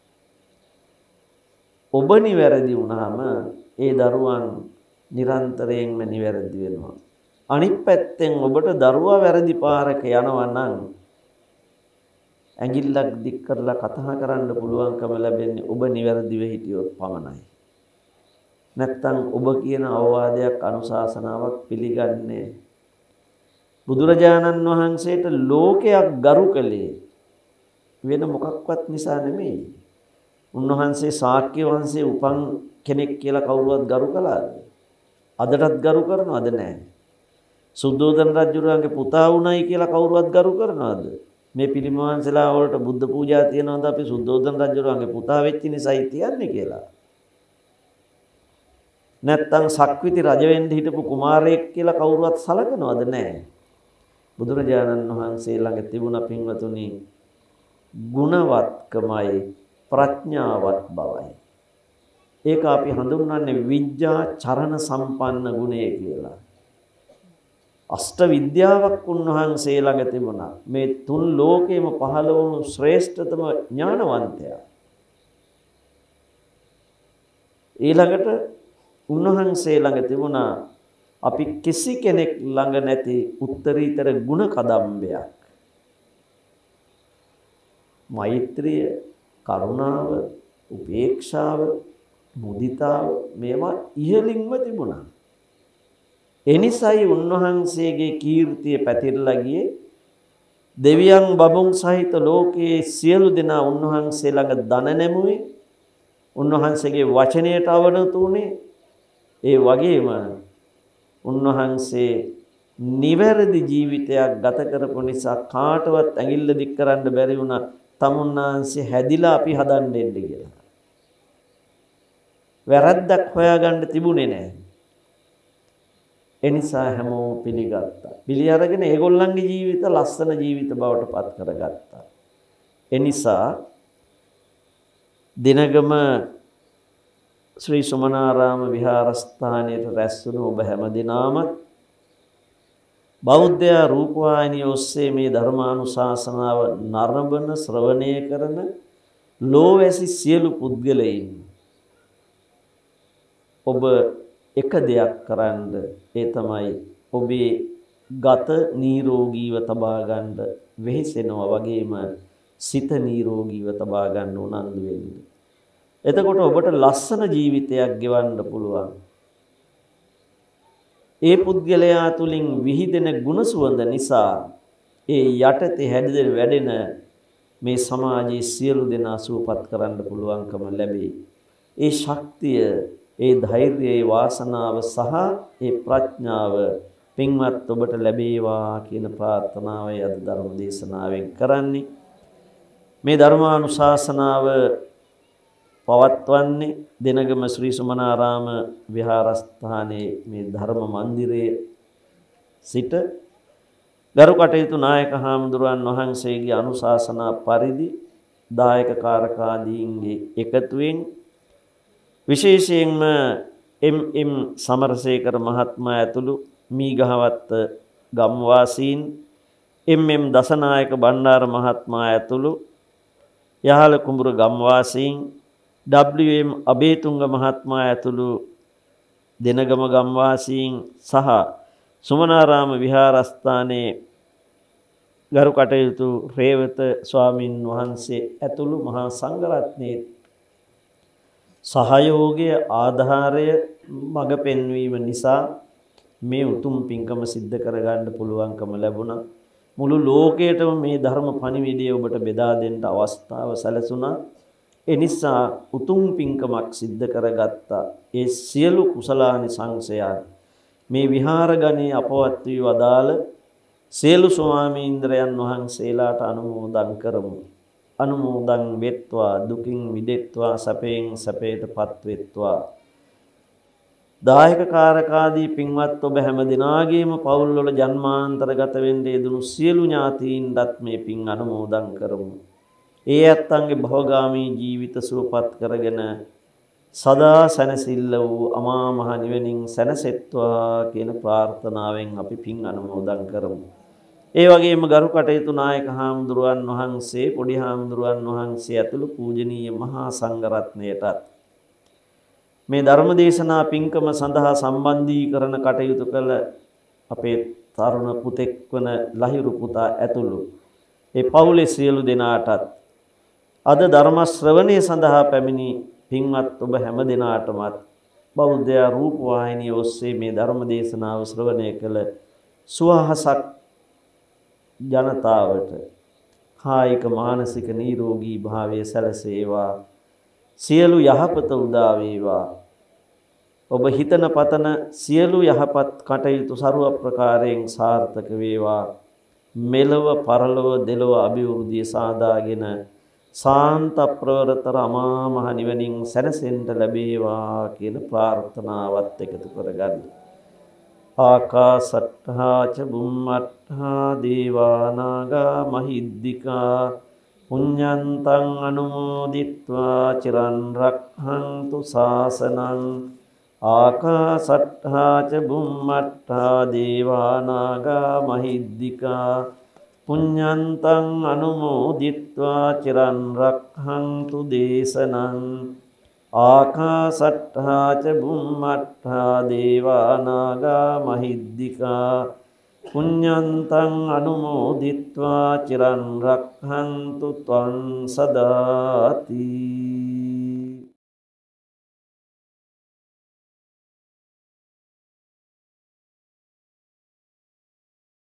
ඔබ නිවැරදි වුණාම ඒ දරුවන් නිරන්තරයෙන්ම නිවැරදි වෙනවා. අනිත් පැත්තෙන් ඔබට දරුවා වැරදි පාරක යනවා නම් ඇඟිල්ලක් දික් කරලා කතා කරන්න පුළුවන්කම ලැබෙන්නේ ඔබ නිවැරදිව හිටියොත් පමණයි. නැත්තම් ඔබ කියන අවවාදයක්, අනුශාසනාවක් පිළිගන්නේ. බුදුරජාණන් වහන්සේට ලෝකයක් ගරු කළේ වෙන මොකක්වත් නිසා නෙමෙයි. උන්වහන්සේ ශාක්‍ය වංශයේ උපන් කෙනෙක් කියලා කවුරුවත් ගරු කළාද? අදටත් ගරු කරනවද? නැහැ. සුද්ධෝදන රජුගේ පුතා වුණයි කියලා කවුරුවත් ගරු කරනවද? මේ පිළිමවංශලා වලට බුද්ධ පූජා තියනවාද අපි සුද්ධෝදන රජුගේ පුතා වෙච්ච නිසායි තියන්නේ කියලා? නැත්තම් සක්විති රජ වෙන්න හිටපු කුමාරයෙක් කියලා කවුරුවත් සලකනවද? නැහැ. බුදුරජාණන් වහන්සේ ළඟ තිබුණ පින්වතුනි ගුණවත්කමයි ප්‍රඥාවත් බවයි. ඒක අපි හඳුන්වන්නේ විද්‍යා චරණ සම්පන්න ගුණය කියලා. අෂ්ට විද්‍යාවක් උන්වහන්සේ ළඟ තිබුණා. මේ තුන් ලෝකෙම පහළ වුණු ශ්‍රේෂ්ඨතම ඥානවන්තයා. ඊළඟට උන්වහන්සේ ළඟ තිබුණා අපි කිසි කෙනෙක් ළඟ නැති උත්තරීතර ගුණ කදම්බයක්. මෛත්‍රිය, කරුණාව, උපේක්ෂාව, මුදිතාව මේවා ඉහළින්ම තිබුණා. එනිසයි උන්වහන්සේගේ කීර්තිය පැතිරලා ගියේ දෙවියන් බඹුන් සහිත ලෝකයේ සියලු දෙනා උන්වහන්සේ ළඟ දන නැමුවේ. උන්වහන්සේගේ වචනයට අවනත උනේ. ඒ වගේම උන්වහන්සේ නිවැරදි ජීවිතයක් ගත කරපු නිසා කාටවත් ඇඟිල්ල දික් කරන්න බැරි වුණා තමුන්නාන්සේ හැදිලා අපි හදන්න දෙන්න කියලා. වැරද්දක් හොයාගන්න තිබුණේ නැහැ. එනිසා හැමෝම පිළිගත්තා. පිළි අරගෙන ඒගොල්ලන්ගේ ජීවිත ලස්සන ජීවිත බවට පත් කරගත්තා. එනිසා දිනගම ශ්‍රී සුමනාරාම විහාරස්ථානයේ රැස් වුණු ඔබ හැමදෙනාම බෞද්ධ රූපවාහිනිය ඔස්සේ මේ ධර්මානුශාසනාව නරඹන ශ්‍රවණය කරන ලෝවැසි සියලු පුද්ගලයන් ඔබ එක දෙයක් කරන්න ඒ තමයි ඔබේ ගත නිරෝගීව තබා ගන්න වෙහෙසෙනවා වගේම සිත නිරෝගීව තබා ගන්න උනන්දු වෙන්න. එතකොට ඔබට ලස්සන ජීවිතයක් ගෙවන්න පුළුවන්. ඒ පුද්ගලයා තුලින් විහිදෙන ගුණ සුවඳ නිසා ඒ යටතේ හැදෙන වැඩෙන මේ සමාජයේ සියලු දෙනා සුවපත් කරන්න පුළුවන්කම ලැබේ. ඒ ශක්තිය, ඒ ධෛර්යය, ඒ වාසනාව සහ ඒ ප්‍රඥාව පින්වත් ඔබට ලැබේවා කියන ප්‍රාර්ථනාවයි අද ධර්ම දේශනාවෙන් කරන්නේ. මේ ධර්මානුශාසනාව පවත්වන්නේ දෙනගම ශ්‍රී සුමනාරාම විහාරස්ථානයේ මේ ධර්ම මන්දිරයේ සිට ගරු කටයුතු නායක හාමුදුරුවන් වහන්සේගේ අනුශාසනා පරිදි දායක කාරකාදීන්ගේ එකතුවෙන් විශේෂයෙන්ම එම් සමරසේකර මහත්මයා ඇතුළු මීගහවත්ත ගම්වාසීන් එම් දසනායක බණ්ඩාර මහත්මයා ඇතුළු යහල කුඹුර ගම්වාසීන් WM අබේතුංග මහත්මයා ඇතුළු දෙනගම ගම්වාසීන් සහ සුමනාරාම විහාරස්ථානයේ ගරු කටයුතු රේවත ස්වාමින් වහන්සේ ඇතුළු මහා සංඝරත්නයේ සහයෝගය ආධාරය මඟ පෙන්වීම නිසා මේ උතුම් පින්කම සිද්ධ කරගන්න පුළුවන්කම ලැබුණා. මුළු ලෝකයටම මේ ධර්ම පණිවිඩය ඔබට බෙදා දෙන්න අවස්ථාව සැලසුණා. ඒ නිසා උතුම් පින්කමක් සිද්ධ කරගත්තා. ඒ සියලු කුසලානිසංසයන් මේ විහාරගණේ අපවත් වී වදාළ සියලු ස්වාමීන්ද්‍රයන් වහන්සේලාට අනුමෝදන් කරමු. අනුමෝදන් වෙත්වා, දුකින් මිදෙත්වා, සැපයෙන් සැපයටපත් වෙත්වා. දායක කාරකාදී පින්වත් ඔබ හැම දිනාගේම පවුල්වල ජන්මාන්තරගත වෙන්න යෙදුණු සියලු ඥාතීන්ටත් මේ පින් අනුමෝදන් කරමු. ඒ ඇත්තන්ගේ භවගාමී ජීවිත සුවපත් කරගෙන සදා සැනසෙල්ල වූ අමා මහ නිවනින් සැනසෙත්වා කියන ප්‍රාර්ථනාවෙන් අපි පින් අනුමෝදන් කරමු. ඒ වගේම ගරු කටයුතු නායක හාමුදුරුවන් වහන්සේ, පොඩි හාමුදුරුවන් වහන්සේ ඇතුළු පූජනීය මහා සංඝරත්නයටත් මේ ධර්ම දේශනා පින්කම සඳහා සම්බන්ධීකරණ කටයුතු කළ අපේ තරුණ පුතෙක් වන ලහිරු පුතා ඇතුළු ඒ පවුලේ සියලු දෙනාටත් අද ධර්ම ශ්‍රවණය සඳහා පැමිණි පින්වත් ඔබ හැම දෙනාටමත් බෞද්ධ රූපවාහිනිය ඔස්සේ මේ ධර්ම දේශනාව ශ්‍රවණය කළ සුවහසක් ජනතාවට කායික මානසික නිරෝගී භාවය සැලසේවා. සියලු යහපත උදා වේවා. ඔබ හිතන පතන සියලු යහපත් කටයුතු ਸਰව ප්‍රකාරයෙන් සාර්ථක වේවා. මෙලව පරලොව දෙලොව අභිවෘද්ධිය සාදාගෙන සාන්ත ප්‍රවරතර අමා මහ නිවනින් සැනසෙන්න ලැබේවා කියන ප්‍රාර්ථනාවත් එකතු කරගන්න. ආකාසට්ඨා ච බුම්මට්ඨා දේවා නාග මහිද්దికා පුඤ්ඤන්තං අනුමෝදිත්වා චිරන් රක්ඛන්තු ශාසනං. ආකාසට්ඨා ච බුම්මට්ඨා දේවා නාග මහිද්దికා පුඤ්ඤන්තං අනුමෝදිත්වා චිරන් රක්ඛන්තු දේශනං. ආකාසට්ඨා ච බුම්මට්ඨා දේවා නාග මහිද්దికා පුඤ්ඤන්තං අනුමෝදිත්වා චිරන් රක්ඛන්තු ත්වං සදාති.